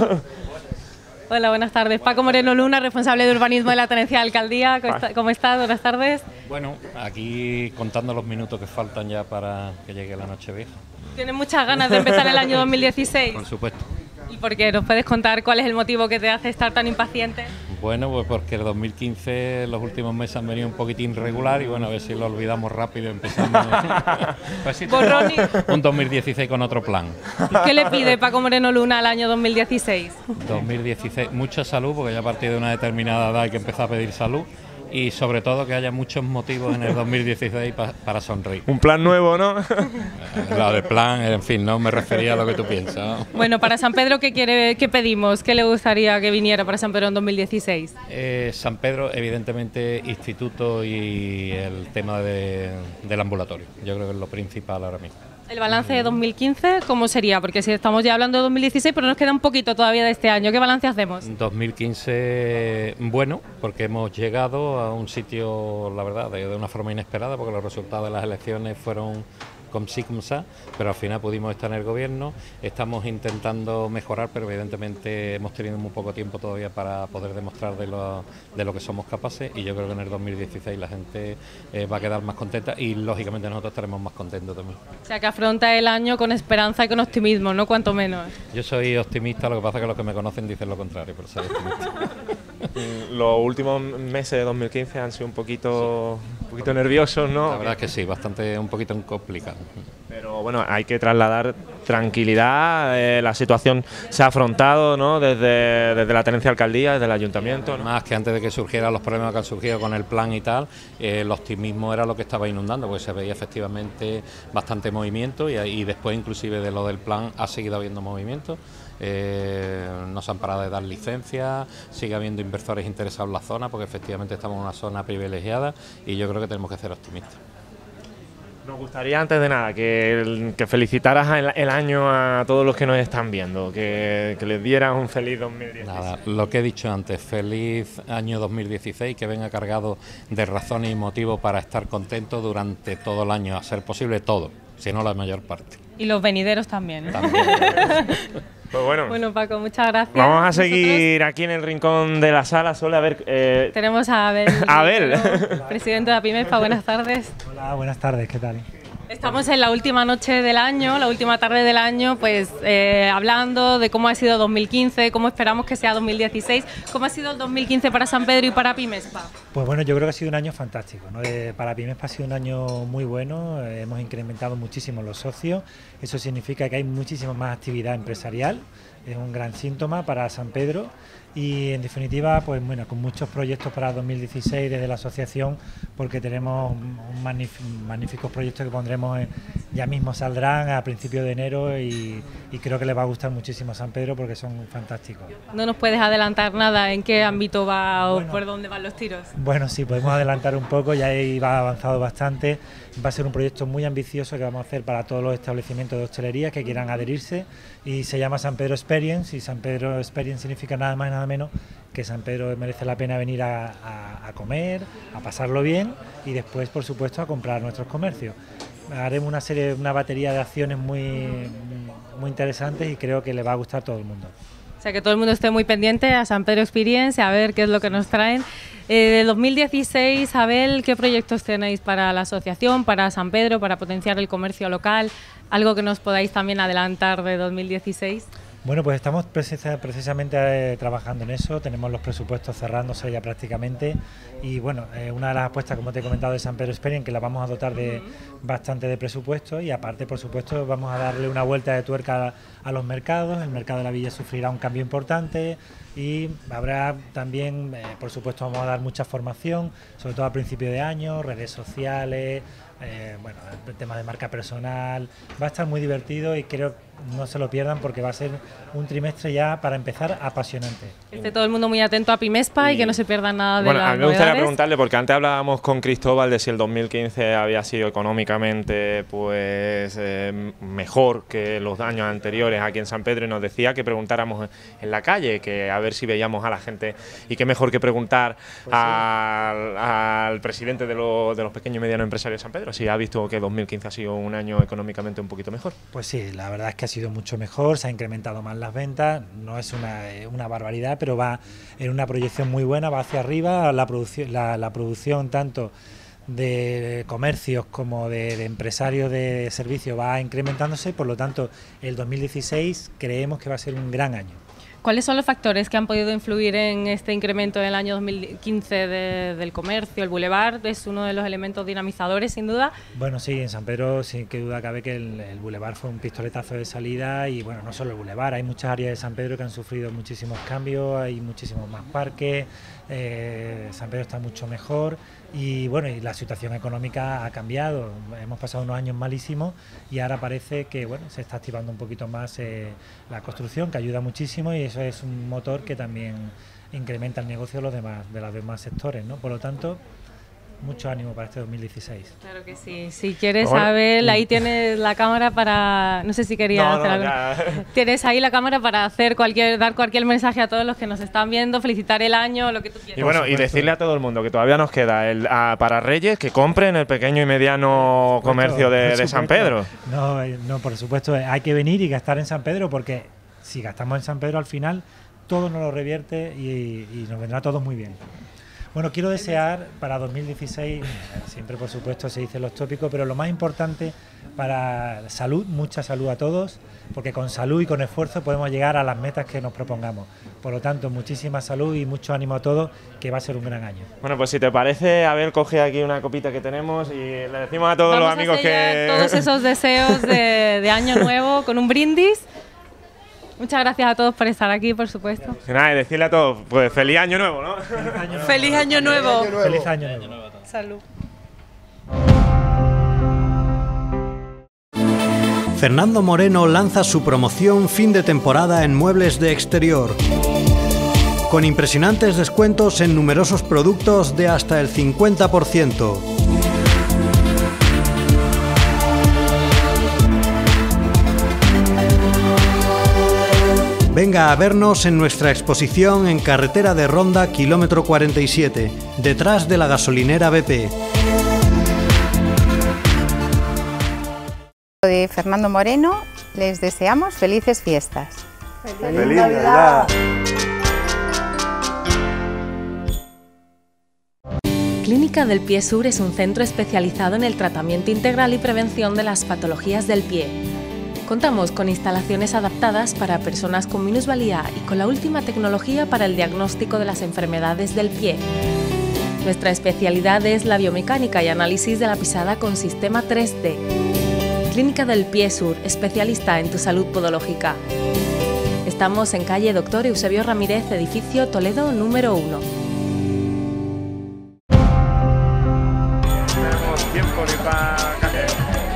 Hola, buenas tardes. Paco Moreno Luna, responsable de urbanismo de la Tenencia de Alcaldía. ¿Cómo estás? Buenas tardes. Bueno, aquí contando los minutos que faltan ya para que llegue la Nochevieja. ¿Tienes muchas ganas de empezar el año dos mil dieciséis? Por supuesto. ¿Y por qué? ¿Nos puedes contar cuál es el motivo que te hace estar tan impaciente? Bueno, pues porque el dos mil quince, los últimos meses han venido un poquitín regular y bueno, a ver si lo olvidamos rápido y empezamos pues sí, un dos mil dieciséis con otro plan. ¿Qué le pide Paco Moreno Luna al año dos mil dieciséis? dos mil dieciséis, mucha salud, porque ya a partir de una determinada edad hay que empezar a pedir salud. Y sobre todo que haya muchos motivos en el dos mil dieciséis pa, para sonreír. Un plan nuevo, ¿no? Lo de plan, en fin, no me refería a lo que tú piensas, ¿no? Bueno, para San Pedro, ¿qué, quiere, qué pedimos? ¿Qué le gustaría que viniera para San Pedro en dos mil dieciséis? Eh, San Pedro, evidentemente, instituto y el tema de, del ambulatorio. Yo creo que es lo principal ahora mismo. ¿El balance de dos mil quince cómo sería? Porque si estamos ya hablando de dos mil dieciséis, pero nos queda un poquito todavía de este año. ¿Qué balance hacemos? dos mil quince, bueno, porque hemos llegado a un sitio, la verdad, de, de una forma inesperada, porque los resultados de las elecciones fueron com sí, com ça, pero al final pudimos estar en el gobierno. Estamos intentando mejorar, pero evidentemente hemos tenido muy poco tiempo todavía para poder demostrar de lo, de lo que somos capaces, y yo creo que en el dos mil dieciséis la gente eh, va a quedar más contenta y lógicamente nosotros estaremos más contentos también. O sea, que afronta el año con esperanza y con optimismo, no cuanto menos. Yo soy optimista, lo que pasa es que los que me conocen dicen lo contrario, pero soy optimista. Los últimos meses de dos mil quince han sido un poquito, un poquito nerviosos, ¿no? La verdad es que sí, bastante, un poquito complicado. Pero bueno, hay que trasladar tranquilidad, eh, la situación se ha afrontado, ¿no? Desde, desde la tenencia de alcaldía, desde el ayuntamiento, ¿no? Más que antes de que surgieran los problemas que han surgido con el plan y tal, eh, el optimismo era lo que estaba inundando, porque se veía efectivamente bastante movimiento y, y después inclusive de lo del plan ha seguido habiendo movimiento. Eh, no se han parado de dar licencias, sigue habiendo inversores interesados en la zona, porque efectivamente estamos en una zona privilegiada y yo creo que tenemos que ser optimistas. Nos gustaría, antes de nada, que, que felicitaras el, el año a todos los que nos están viendo, que, que les dieras un feliz dos mil dieciséis. Nada, lo que he dicho antes, feliz año dos mil dieciséis, que venga cargado de razones y motivos para estar contento durante todo el año, a ser posible todo, si no la mayor parte. Y los venideros también. También. Pues bueno. Bueno, Paco, muchas gracias. Vamos a seguir nosotros aquí en el rincón de la sala, solo a ver... Eh... Tenemos a Abel. Abel. Presidente de la PIMEFA, buenas tardes. Hola, buenas tardes, ¿qué tal? Estamos en la última noche del año, la última tarde del año, pues eh, hablando de cómo ha sido dos mil quince, cómo esperamos que sea dos mil dieciséis. ¿Cómo ha sido el dos mil quince para San Pedro y para Pimespa? Pues bueno, yo creo que ha sido un año fantástico, ¿no? Eh, para Pimespa ha sido un año muy bueno, eh, hemos incrementado muchísimo los socios, eso significa que hay muchísima más actividad empresarial, es un gran síntoma para San Pedro. Y en definitiva, pues bueno, con muchos proyectos para dos mil dieciséis desde la asociación, porque tenemos un magníficos proyectos que pondremos, en, ya mismo saldrán a principios de enero y, y creo que les va a gustar muchísimo a San Pedro porque son fantásticos. ¿No nos puedes adelantar nada en qué ámbito va o bueno, por dónde van los tiros? Bueno, sí, podemos adelantar un poco, ya ahí va avanzado bastante. Va a ser un proyecto muy ambicioso que vamos a hacer para todos los establecimientos de hostelería que quieran adherirse y se llama San Pedro Experience, y San Pedro Experience significa nada más y nada menos que San Pedro merece la pena venir a, a, a comer, a pasarlo bien y después, por supuesto, a comprar nuestros comercios. Haremos una serie, una batería de acciones muy, muy interesantes y creo que le va a gustar a todo el mundo. O sea, que todo el mundo esté muy pendiente a San Pedro Experience, a ver qué es lo que nos traen. Eh, de dos mil dieciséis, Abel, ¿qué proyectos tenéis para la asociación, para San Pedro, para potenciar el comercio local? ¿Algo que nos podáis también adelantar de dos mil dieciséis? Bueno, pues estamos precisa, precisamente eh, trabajando en eso, tenemos los presupuestos cerrándose ya prácticamente y bueno, eh, una de las apuestas, como te he comentado, de San Pedro Experience, que la vamos a dotar de bastante de presupuesto y aparte, por supuesto, vamos a darle una vuelta de tuerca a, a los mercados. El mercado de la Villa sufrirá un cambio importante y habrá también, eh, por supuesto, vamos a dar mucha formación, sobre todo a principio de año, redes sociales, eh, bueno, el tema de marca personal. Va a estar muy divertido y creo no se lo pierdan porque va a ser un trimestre ya, para empezar, apasionante. Esté todo el mundo muy atento a Pimespa y, y que no se pierdan nada de bueno, las a mí me gustaría novedades. preguntarle, porque antes hablábamos con Cristóbal de si el dos mil quince había sido económicamente pues eh, mejor que los años anteriores aquí en San Pedro, y nos decía que preguntáramos en la calle, que a ver si veíamos a la gente, y qué mejor que preguntar pues al, sí. al presidente de, lo, de los pequeños y medianos empresarios de San Pedro, si ha visto que dos mil quince ha sido un año económicamente un poquito mejor. Pues sí, la verdad es que ha sido mucho mejor, se ha incrementado más las ventas, no es una, una barbaridad, pero va en una proyección muy buena, va hacia arriba, la producción, la, la producción tanto de comercios como de, de empresarios de servicios va incrementándose, por lo tanto el dos mil dieciséis creemos que va a ser un gran año. ¿Cuáles son los factores que han podido influir en este incremento en el año dos mil quince de, del comercio? El Boulevard es uno de los elementos dinamizadores, sin duda. Bueno, sí, en San Pedro sin que duda cabe que el, el Boulevard fue un pistoletazo de salida y bueno, no solo el Boulevard, hay muchas áreas de San Pedro que han sufrido muchísimos cambios, hay muchísimos más parques, eh, San Pedro está mucho mejor y bueno, y la situación económica ha cambiado, hemos pasado unos años malísimos y ahora parece que bueno, se está activando un poquito más eh, la construcción, que ayuda muchísimo, y eso es un motor que también incrementa el negocio de los demás, de los demás sectores, ¿no? Por lo tanto, mucho ánimo para este dos mil dieciséis. Claro que sí. Si quieres, bueno, Abel, ahí tienes la cámara para... No sé si querías no, hacer no, algo. Tienes ahí la cámara para hacer cualquier, dar cualquier mensaje a todos los que nos están viendo, felicitar el año, lo que tú quieras. Y bueno, y decirle a todo el mundo que todavía nos queda el, a, para Reyes que compren el pequeño y mediano comercio de, de San Pedro. No, no, por supuesto, hay que venir y gastar en San Pedro, porque si gastamos en San Pedro al final todo nos lo revierte y, y nos vendrá todo muy bien. Bueno, quiero desear para dos mil dieciséis, siempre por supuesto se dicen los tópicos, pero lo más importante para salud, mucha salud a todos, porque con salud y con esfuerzo podemos llegar a las metas que nos propongamos. Por lo tanto, muchísima salud y mucho ánimo a todos, que va a ser un gran año. Bueno, pues si te parece, Abel, coge aquí una copita que tenemos y le decimos a todos Vamos los amigos a que... todos esos deseos de, de año nuevo con un brindis. Muchas gracias a todos por estar aquí, por supuesto. Nada, y decirle a todos, pues feliz año nuevo, ¿no? Feliz año nuevo. Feliz año nuevo. Feliz año nuevo. Salud. Fernando Moreno lanza su promoción fin de temporada en muebles de exterior, con impresionantes descuentos en numerosos productos de hasta el cincuenta por ciento. Venga a vernos en nuestra exposición en Carretera de Ronda, kilómetro cuarenta y siete, detrás de la gasolinera B P. De Fernando Moreno, les deseamos felices fiestas. ¡Feliz, ¡Feliz Navidad! Clínica del Pie Sur es un centro especializado en el tratamiento integral y prevención de las patologías del pie. Contamos con instalaciones adaptadas para personas con minusvalía y con la última tecnología para el diagnóstico de las enfermedades del pie. Nuestra especialidad es la biomecánica y análisis de la pisada con sistema tres D. Clínica del Pie Sur, especialista en tu salud podológica. Estamos en calle Doctor Eusebio Ramírez, edificio Toledo número uno. Tenemos tiempo ni para café.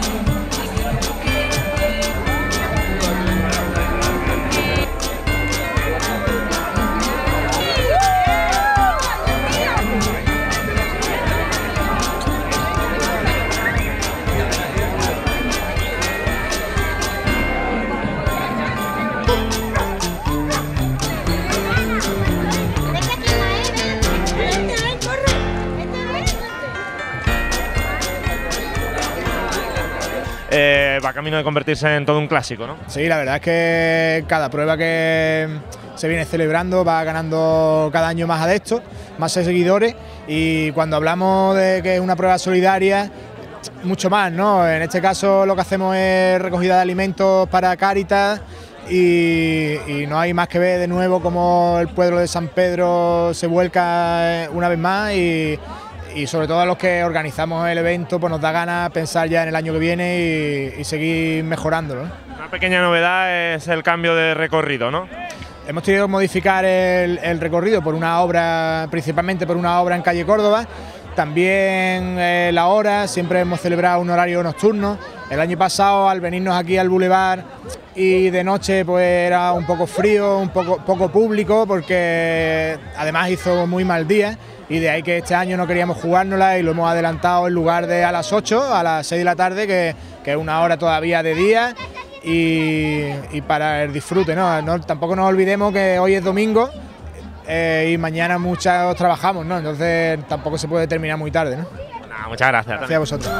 Eh, va camino de convertirse en todo un clásico, ¿no? Sí, la verdad es que cada prueba que se viene celebrando va ganando cada año más adeptos, más seguidores, y cuando hablamos de que es una prueba solidaria, mucho más, ¿no? En este caso lo que hacemos es recogida de alimentos para Cáritas y, y no hay más que ver de nuevo cómo el pueblo de San Pedro se vuelca una vez más y Y sobre todo a los que organizamos el evento, pues nos da ganas pensar ya en el año que viene y, y seguir mejorándolo, ¿no? Una pequeña novedad es el cambio de recorrido, ¿no? Hemos tenido que modificar el, el recorrido por una obra, principalmente por una obra en calle Córdoba. También eh, la hora, siempre hemos celebrado un horario nocturno. El año pasado, al venirnos aquí al Boulevard y de noche, pues era un poco frío, un poco, poco público, porque además hizo muy mal día. Y de ahí que este año no queríamos jugárnosla y lo hemos adelantado en lugar de a las ocho, a las seis de la tarde, que, que es una hora todavía de día y, y para el disfrute, ¿no? No, tampoco nos olvidemos que hoy es domingo eh, y mañana muchos trabajamos, ¿no? Entonces tampoco se puede terminar muy tarde, ¿no? Nah, muchas gracias. Gracias a vosotros.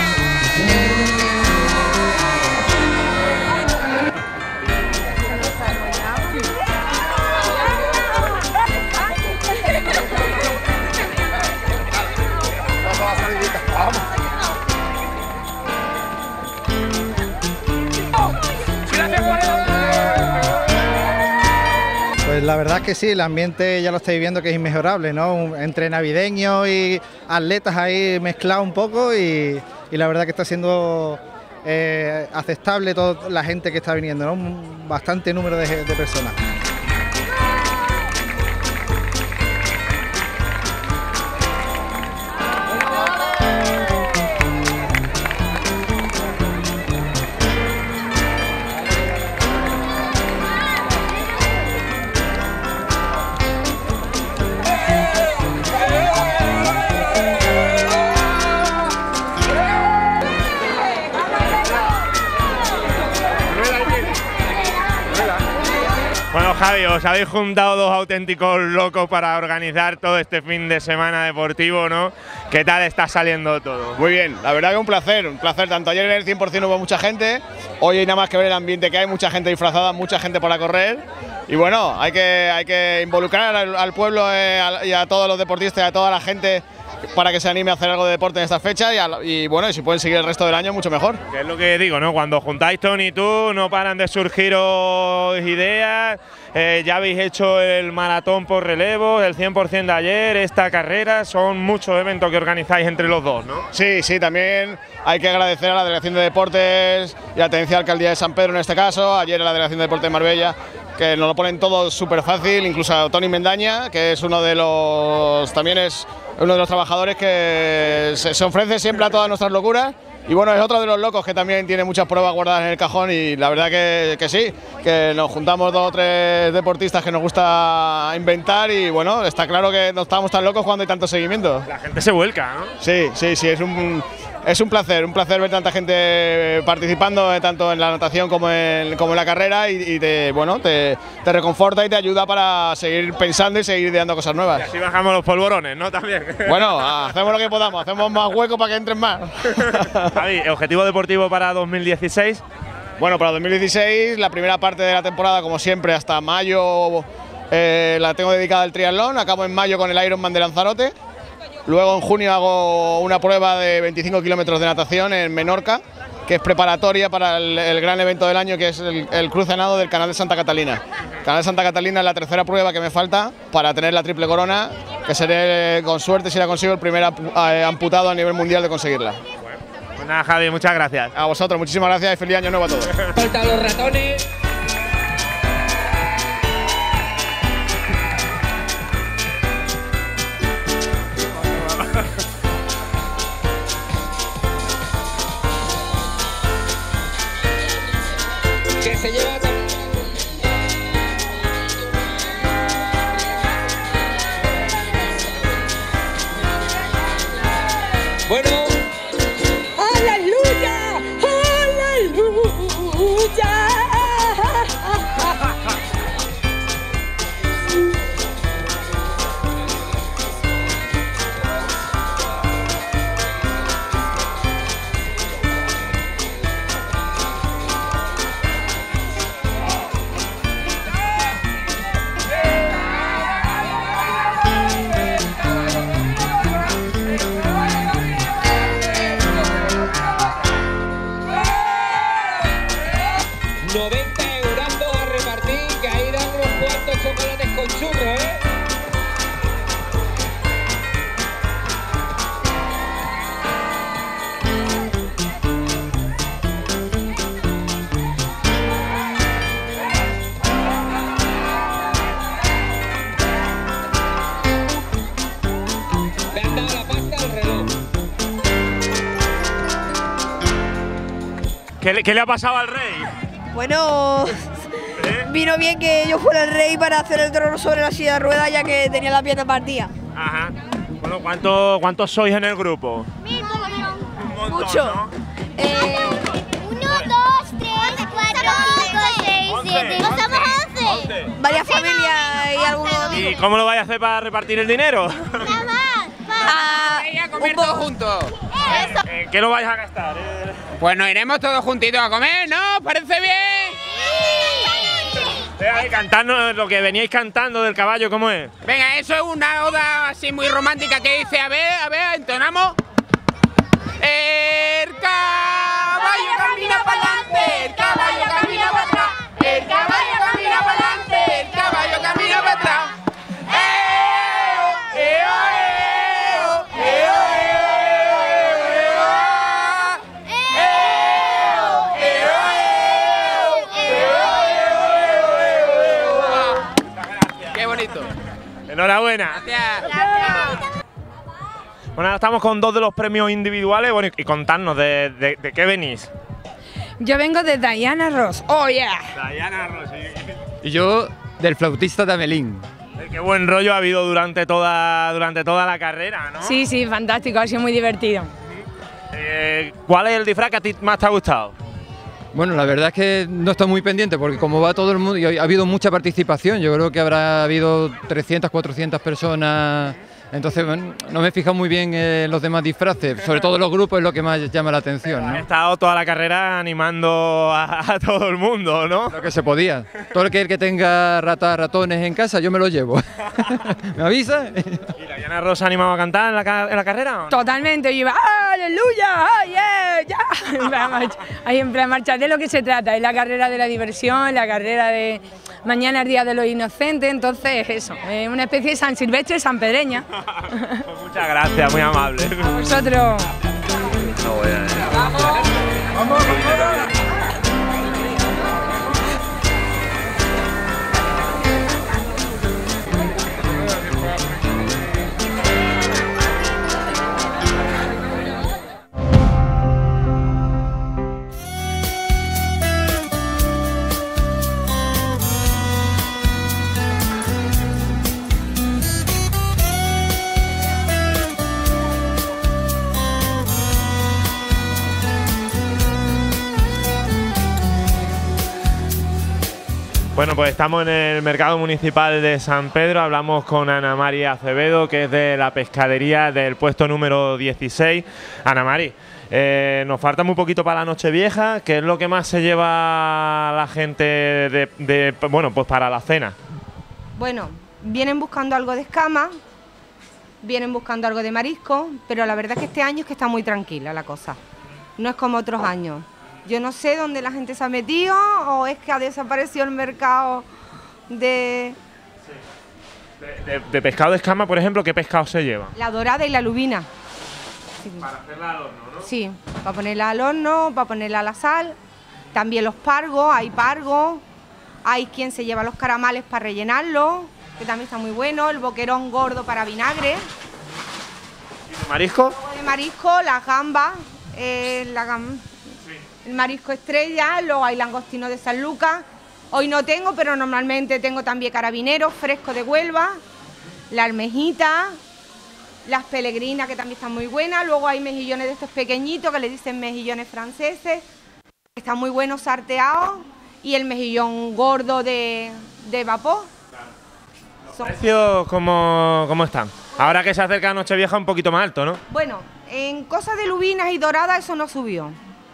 Pues la verdad es que sí, el ambiente ya lo estáis viendo que es inmejorable, ¿no? Entre navideños y atletas ahí mezclado un poco y, y la verdad que está siendo eh, aceptable toda la gente que está viniendo, ¿no? Un bastante número de, de personas. Bueno, Javi, os habéis juntado dos auténticos locos para organizar todo este fin de semana deportivo, ¿no? ¿Qué tal está saliendo todo? Muy bien, la verdad que un placer, un placer. Tanto ayer en el cien por cien hubo mucha gente, hoy hay nada más que ver el ambiente que hay, mucha gente disfrazada, mucha gente para correr. Y bueno, hay que, hay que involucrar al, al pueblo eh, y a todos los deportistas y a toda la gente para que se anime a hacer algo de deporte en esta fecha y, a, y bueno, y si pueden seguir el resto del año, mucho mejor. Que es lo que digo, ¿no? Cuando juntáis Tony y tú, no paran de surgiros ideas. Eh, ya habéis hecho el maratón por relevos, el cien por cien de ayer, esta carrera, son muchos eventos que organizáis entre los dos, ¿no? Sí, sí, también hay que agradecer a la Delegación de Deportes y a la Tenencia de Alcaldía de San Pedro en este caso, ayer a la Delegación de Deportes de Marbella, que nos lo ponen todo súper fácil, incluso a Tony Mendaña, que es uno de los, también es uno de los trabajadores que se, se ofrece siempre a todas nuestras locuras. Y bueno, es otro de los locos que también tiene muchas pruebas guardadas en el cajón y la verdad que, que sí, que nos juntamos dos o tres deportistas que nos gusta inventar y bueno, está claro que no estamos tan locos cuando hay tanto seguimiento. La gente se vuelca, ¿no? Sí, sí, sí, es un, es un placer, un placer ver tanta gente participando eh, tanto en la natación como en, como en la carrera y, y te, bueno, te, te reconforta y te ayuda para seguir pensando y seguir ideando cosas nuevas. Y así bajamos los polvorones, ¿no? También. Bueno, hacemos lo que podamos, hacemos más hueco para que entren más. Javi, ¿objetivo deportivo para dos mil dieciséis? Bueno, para dos mil dieciséis, la primera parte de la temporada, como siempre, hasta mayo eh, la tengo dedicada al triatlón. Acabo en mayo con el Ironman de Lanzarote. Luego en junio hago una prueba de veinticinco kilómetros de natación en Menorca, que es preparatoria para el, el gran evento del año, que es el, el cruce nado del Canal de Santa Catalina. El Canal de Santa Catalina es la tercera prueba que me falta para tener la triple corona, que seré, con suerte, si la consigo, el primer amputado a nivel mundial de conseguirla. Pues nada, Javi, muchas gracias. A vosotros, muchísimas gracias y feliz año nuevo a todos. Faltan los ratones. Que se lleva bueno. ¡Aleluya! ¡Aleluya! noventa euros a repartir, que ahí dan unos cuantos chocolates con churros, ¿eh? Le han dado la pasta al reloj. ¿Qué le, qué le ha pasado al rey? Bueno, vino bien que yo fuera el rey para hacer el trono sobre la silla de ruedas, ya que tenía la pierna partida. Ajá. Bueno, ¿cuánto, ¿cuántos sois en el grupo? Un montón, Mucho. ¿no? Eh, Uno, dos, tres, cuatro, cinco, seis, siete. ¿No somos once? varias familias y algunos ¿Y amigos. cómo lo vais a hacer para repartir el dinero? Ah, a comer todos juntos. ¿En qué lo vais a gastar? eh? Pues nos iremos todos juntitos a comer, ¿no? ¿Parece bien? Venga, ahí, cantadnos lo que veníais cantando del caballo, ¿cómo es? Venga, eso es una oda así muy romántica que dice, a ver, a ver, entonamos. El caballo camina para adelante, el caballo camina para atrás, el caballo camina para adelante, el caballo camina para atrás. ¡Eo, eo, eo, eo, ¡qué bonito! Enhorabuena. Gracias. Bueno, ahora estamos con dos de los premios individuales. Bueno, y contadnos, ¿de, de, de qué venís? Yo vengo de Diana Ross. ¡Oh, yeah! Diana Ross. Y yo del flautista de Amelín. Qué buen rollo ha habido durante toda, durante toda la carrera, ¿no? Sí, sí, fantástico, ha sido muy divertido. Eh, ¿Cuál es el disfraz que a ti más te ha gustado? Bueno, la verdad es que no estoy muy pendiente porque como va todo el mundo, y ha habido mucha participación, yo creo que habrá habido trescientas, cuatrocientas personas, entonces bueno, no me he fijado muy bien en los demás disfraces, sobre todo los grupos es lo que más llama la atención, ¿no? He estado toda la carrera animando a, a todo el mundo, ¿no? Lo que se podía. Todo el que, el que tenga ratas, ratones en casa, yo me lo llevo. ¿Me avisa? ¿Y la Diana Ross se ha animado a cantar en la, ca- en la carrera? ¿o no? Totalmente, yo iba, ¡aleluya! ¡Oh, yeah! ¡Ya! En plan marcha. Ahí en plan marcha, de lo que se trata, es la carrera de la diversión, la carrera de mañana es Día de los Inocentes, entonces eso, es una especie de San Silvestre sanpedreña. Pues muchas gracias, muy amable. A vosotros. Bueno, pues estamos en el mercado municipal de San Pedro, hablamos con Ana María Acevedo, que es de la pescadería del puesto número dieciséis. Ana María, eh, nos falta muy poquito para la Nochevieja, ¿qué es lo que más se lleva la gente de, de, bueno, pues para la cena? Bueno, vienen buscando algo de escama, vienen buscando algo de marisco, pero la verdad es que este año es que está muy tranquila la cosa. No es como otros años. Yo no sé dónde la gente se ha metido o es que ha desaparecido el mercado de... De, de, de pescado de escama, por ejemplo, ¿qué pescado se lleva? La dorada y la lubina. Sí. Para hacerla al horno, ¿no? Sí, para ponerla al horno, para ponerla a la sal. También los pargos, hay pargos. Hay quien se lleva los caramales para rellenarlo, que también está muy bueno. El boquerón gordo para vinagre. ¿Y de marisco? De marisco, las gambas, eh, la gam... sí. El marisco estrella, luego hay langostino de San Lucas. Hoy no tengo, pero normalmente tengo también carabineros fresco de Huelva, la almejita, las pelegrinas que también están muy buenas. Luego hay mejillones de estos pequeñitos que le dicen mejillones franceses, que están muy buenos sarteados, y el mejillón gordo de, de vapor. ¿Los Son... precios cómo, cómo están? Ahora que se acerca Nochevieja un poquito más alto, ¿no? Bueno, en cosas de lubinas y doradas eso no subió.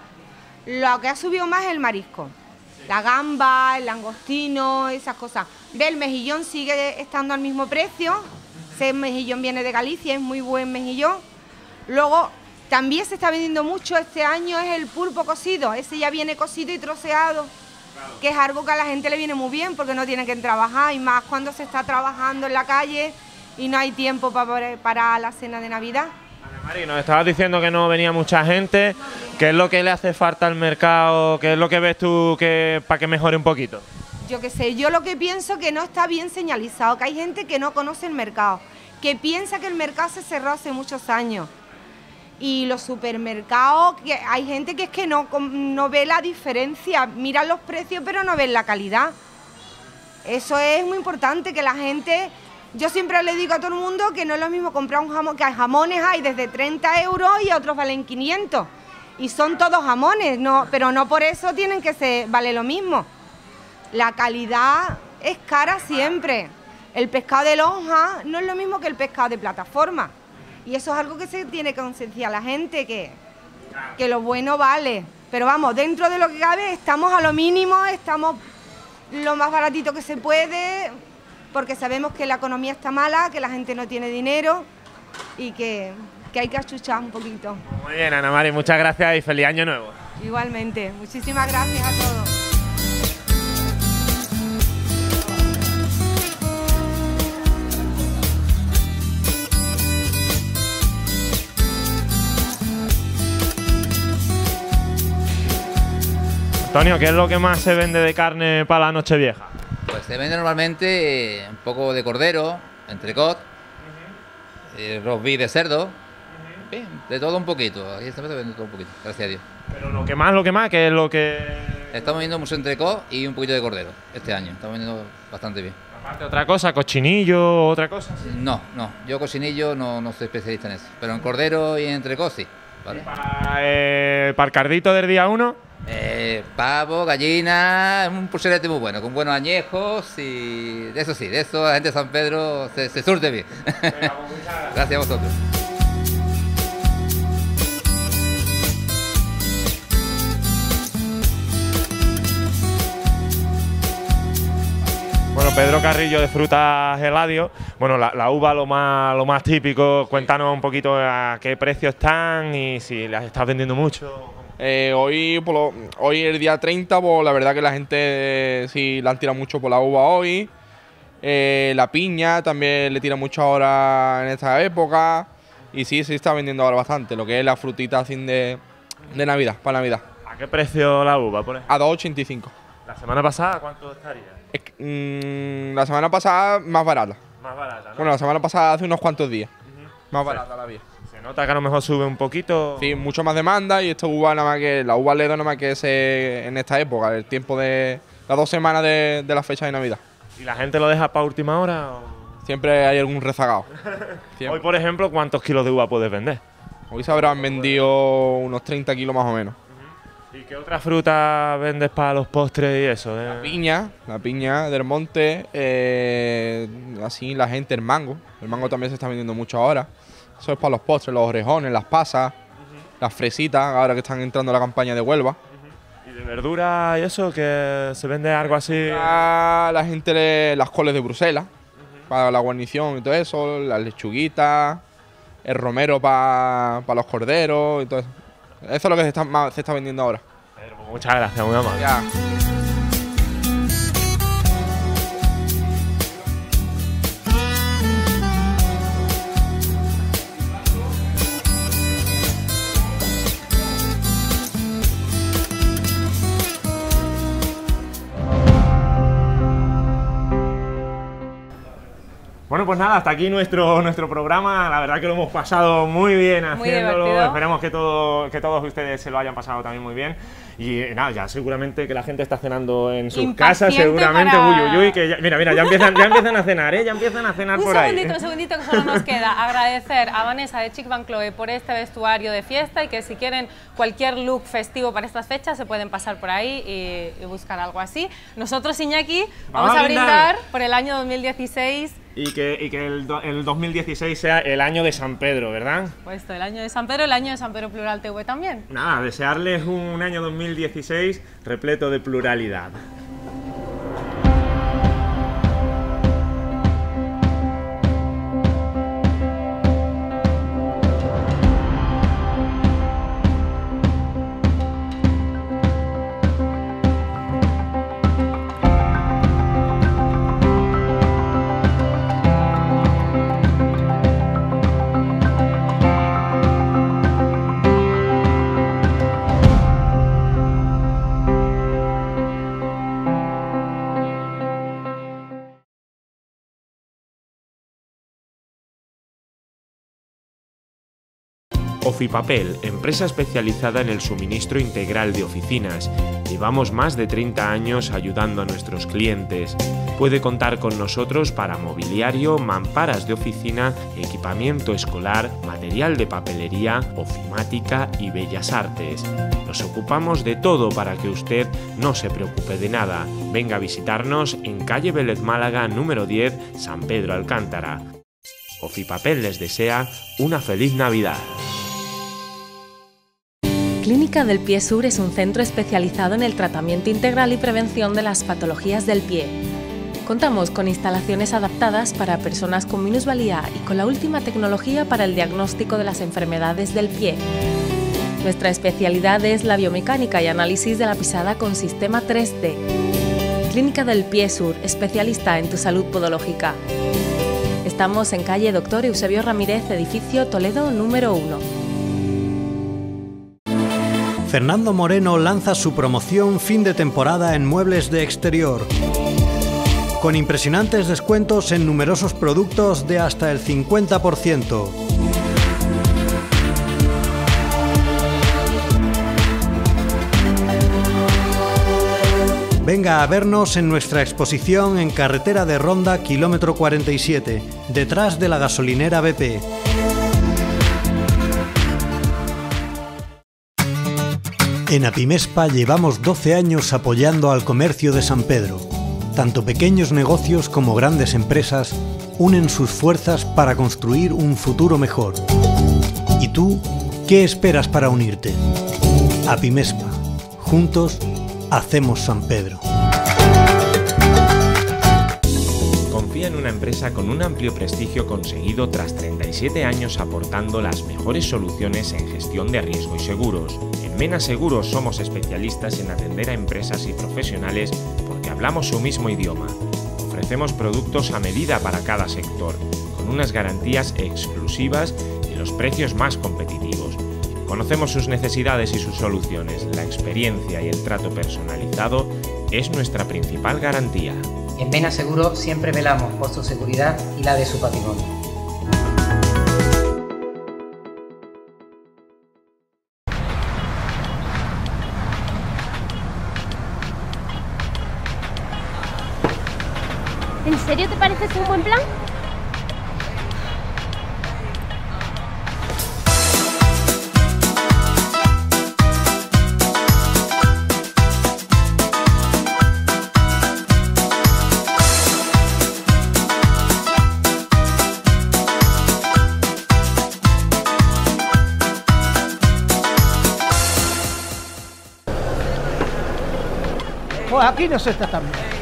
Lo que ha subido más es el marisco. La gamba, el langostino, esas cosas. Ve, el mejillón sigue estando al mismo precio. Ese mejillón viene de Galicia, es muy buen mejillón. Luego, también se está vendiendo mucho este año es el pulpo cocido. Ese ya viene cocido y troceado, que es algo que a la gente le viene muy bien porque no tiene que trabajar, y más cuando se está trabajando en la calle y no hay tiempo para, para la cena de Navidad. Mari, nos estabas diciendo que no venía mucha gente. ¿Qué es lo que le hace falta al mercado? ¿Qué es lo que ves tú que para que mejore un poquito? Yo qué sé, yo lo que pienso que no está bien señalizado, que hay gente que no conoce el mercado, que piensa que el mercado se cerró hace muchos años. Y los supermercados, que hay gente que es que no, no ve la diferencia, miran los precios pero no ven la calidad. Eso es muy importante, que la gente... Yo siempre le digo a todo el mundo que no es lo mismo comprar un jamón, que hay jamones hay desde treinta euros y otros valen quinientos. Y son todos jamones, no, pero no por eso tienen que ser, vale lo mismo. La calidad es cara siempre. El pescado de lonja no es lo mismo que el pescado de plataforma. Y eso es algo que se tiene que concienciar a la gente, que, que lo bueno vale. Pero vamos, dentro de lo que cabe estamos a lo mínimo, estamos lo más baratito que se puede, porque sabemos que la economía está mala, que la gente no tiene dinero y que, que hay que achuchar un poquito. Muy bien, Ana Mari, muchas gracias y feliz año nuevo. Igualmente, muchísimas gracias a todos. Antonio, ¿qué es lo que más se vende de carne para la Nochevieja? Pues se vende normalmente eh, un poco de cordero, entrecot, uh-huh. eh, roast beef de cerdo, uh-huh. Bien, de todo un poquito. Aquí se vende todo un poquito, gracias a Dios. Pero lo que más, lo que más, ¿qué es lo que...? Estamos vendiendo mucho entrecot y un poquito de cordero este año, estamos vendiendo bastante bien. Aparte, ¿otra cosa? ¿Cochinillo? ¿Otra cosa? No, no, yo cochinillo no, no soy especialista en eso, pero en cordero y en entrecot sí. ¿Vale? Para, eh, ¿Para el cardito del día uno? Eh, pavo, gallina, un pulserete muy bueno, con buenos añejos y de eso sí, de eso la gente de San Pedro se, se surte bien. Gracias a vosotros. Bueno, Pedro Carrillo de Frutas Eladio. Bueno, la, la uva lo más, lo más típico. Cuéntanos un poquito a qué precio están y si las estás vendiendo mucho. Eh, hoy, por lo, hoy el día treinta, pues la verdad que la gente eh, sí la han tirado mucho por la uva hoy. Eh, la piña también le tira mucho ahora en esta época. Y sí, sí está vendiendo ahora bastante, lo que es la frutita así de, de Navidad, para Navidad. ¿A qué precio la uva, por ejemplo? A dos ochenta y cinco. ¿La semana pasada cuánto estaría? Es que, mmm, la semana pasada más barata. Más barata, ¿no? Bueno, la semana pasada hace unos cuantos días. Uh-huh. Más Sí. barata la vía. Se nota que a lo mejor sube un poquito. Sí, mucho más demanda y esta uva nada más que la uva Ledo nada más que se en esta época, el tiempo de las dos semanas de, de la fecha de Navidad. ¿Y la gente lo deja para última hora? O? Siempre hay algún rezagado. Hoy, por ejemplo, ¿cuántos kilos de uva puedes vender? Hoy se habrán vendido unos treinta kilos más o menos. ¿Y qué otra fruta vendes para los postres y eso? La piña, la piña del monte, eh, así la gente, el mango. El mango también se está vendiendo mucho ahora. Eso es para los postres, los orejones, las pasas, uh-huh. las fresitas, ahora que están entrando la campaña de Huelva. Uh-huh. ¿Y de verdura y eso? ¿Que se vende algo así? A la gente le, las coles de Bruselas, uh-huh. para la guarnición y todo eso, las lechuguitas, el romero para pa los corderos y todo eso. Eso es lo que se está, se está vendiendo ahora. Pedro, muchas gracias, muy amable. Ya. Bueno, pues nada, hasta aquí nuestro, nuestro programa. La verdad que lo hemos pasado muy bien haciéndolo. Muy Esperemos que, todo, que todos ustedes se lo hayan pasado también muy bien. Y nada, ya seguramente que la gente está cenando en sus casas, seguramente. Para... Uy, uy, uy, que ya, mira, mira, ya empiezan, ya empiezan a cenar, ¿eh? Ya empiezan a cenar un por ahí. Un segundito, un segundito, que solo nos queda agradecer a Vanessa de Chic Van Cloe por este vestuario de fiesta y que si quieren cualquier look festivo para estas fechas se pueden pasar por ahí y, y buscar algo así. Nosotros, Iñaki, vamos, vamos a brindar. brindar por el año dos mil dieciséis. Y que, y que el, el dos mil dieciséis sea el año de San Pedro, ¿verdad? Pues esto, el año de San Pedro, el año de San Pedro Plural T V también. Nada, desearles un año dos mil dieciséis repleto de pluralidad. Ofipapel, empresa especializada en el suministro integral de oficinas. Llevamos más de treinta años ayudando a nuestros clientes. Puede contar con nosotros para mobiliario, mamparas de oficina, equipamiento escolar, material de papelería, ofimática y bellas artes. Nos ocupamos de todo para que usted no se preocupe de nada. Venga a visitarnos en calle Vélez Málaga número diez, San Pedro Alcántara. Ofipapel les desea una feliz Navidad. Clínica del Pie Sur es un centro especializado en el tratamiento integral y prevención de las patologías del pie. Contamos con instalaciones adaptadas para personas con minusvalía y con la última tecnología para el diagnóstico de las enfermedades del pie. Nuestra especialidad es la biomecánica y análisis de la pisada con sistema tres D. Clínica del Pie Sur, especialista en tu salud podológica. Estamos en calle Doctor Eusebio Ramírez, edificio Toledo número uno. Fernando Moreno lanza su promoción fin de temporada en muebles de exterior, con impresionantes descuentos en numerosos productos de hasta el cincuenta por ciento. Venga a vernos en nuestra exposición en Carretera de Ronda, kilómetro cuarenta y siete, detrás de la gasolinera B P. En Apimespa llevamos doce años apoyando al comercio de San Pedro. Tanto pequeños negocios como grandes empresas unen sus fuerzas para construir un futuro mejor. ¿Y tú, qué esperas para unirte? Apimespa. Juntos, hacemos San Pedro. Confía en una empresa con un amplio prestigio conseguido tras treinta y siete años aportando las mejores soluciones en gestión de riesgo y seguros. En Mena Seguros somos especialistas en atender a empresas y profesionales porque hablamos su mismo idioma. Ofrecemos productos a medida para cada sector, con unas garantías exclusivas y los precios más competitivos. Conocemos sus necesidades y sus soluciones. La experiencia y el trato personalizado es nuestra principal garantía. En Mena Seguro siempre velamos por su seguridad y la de su patrimonio. ¿En serio te parece un buen plan? Pues aquí no se está tan bien.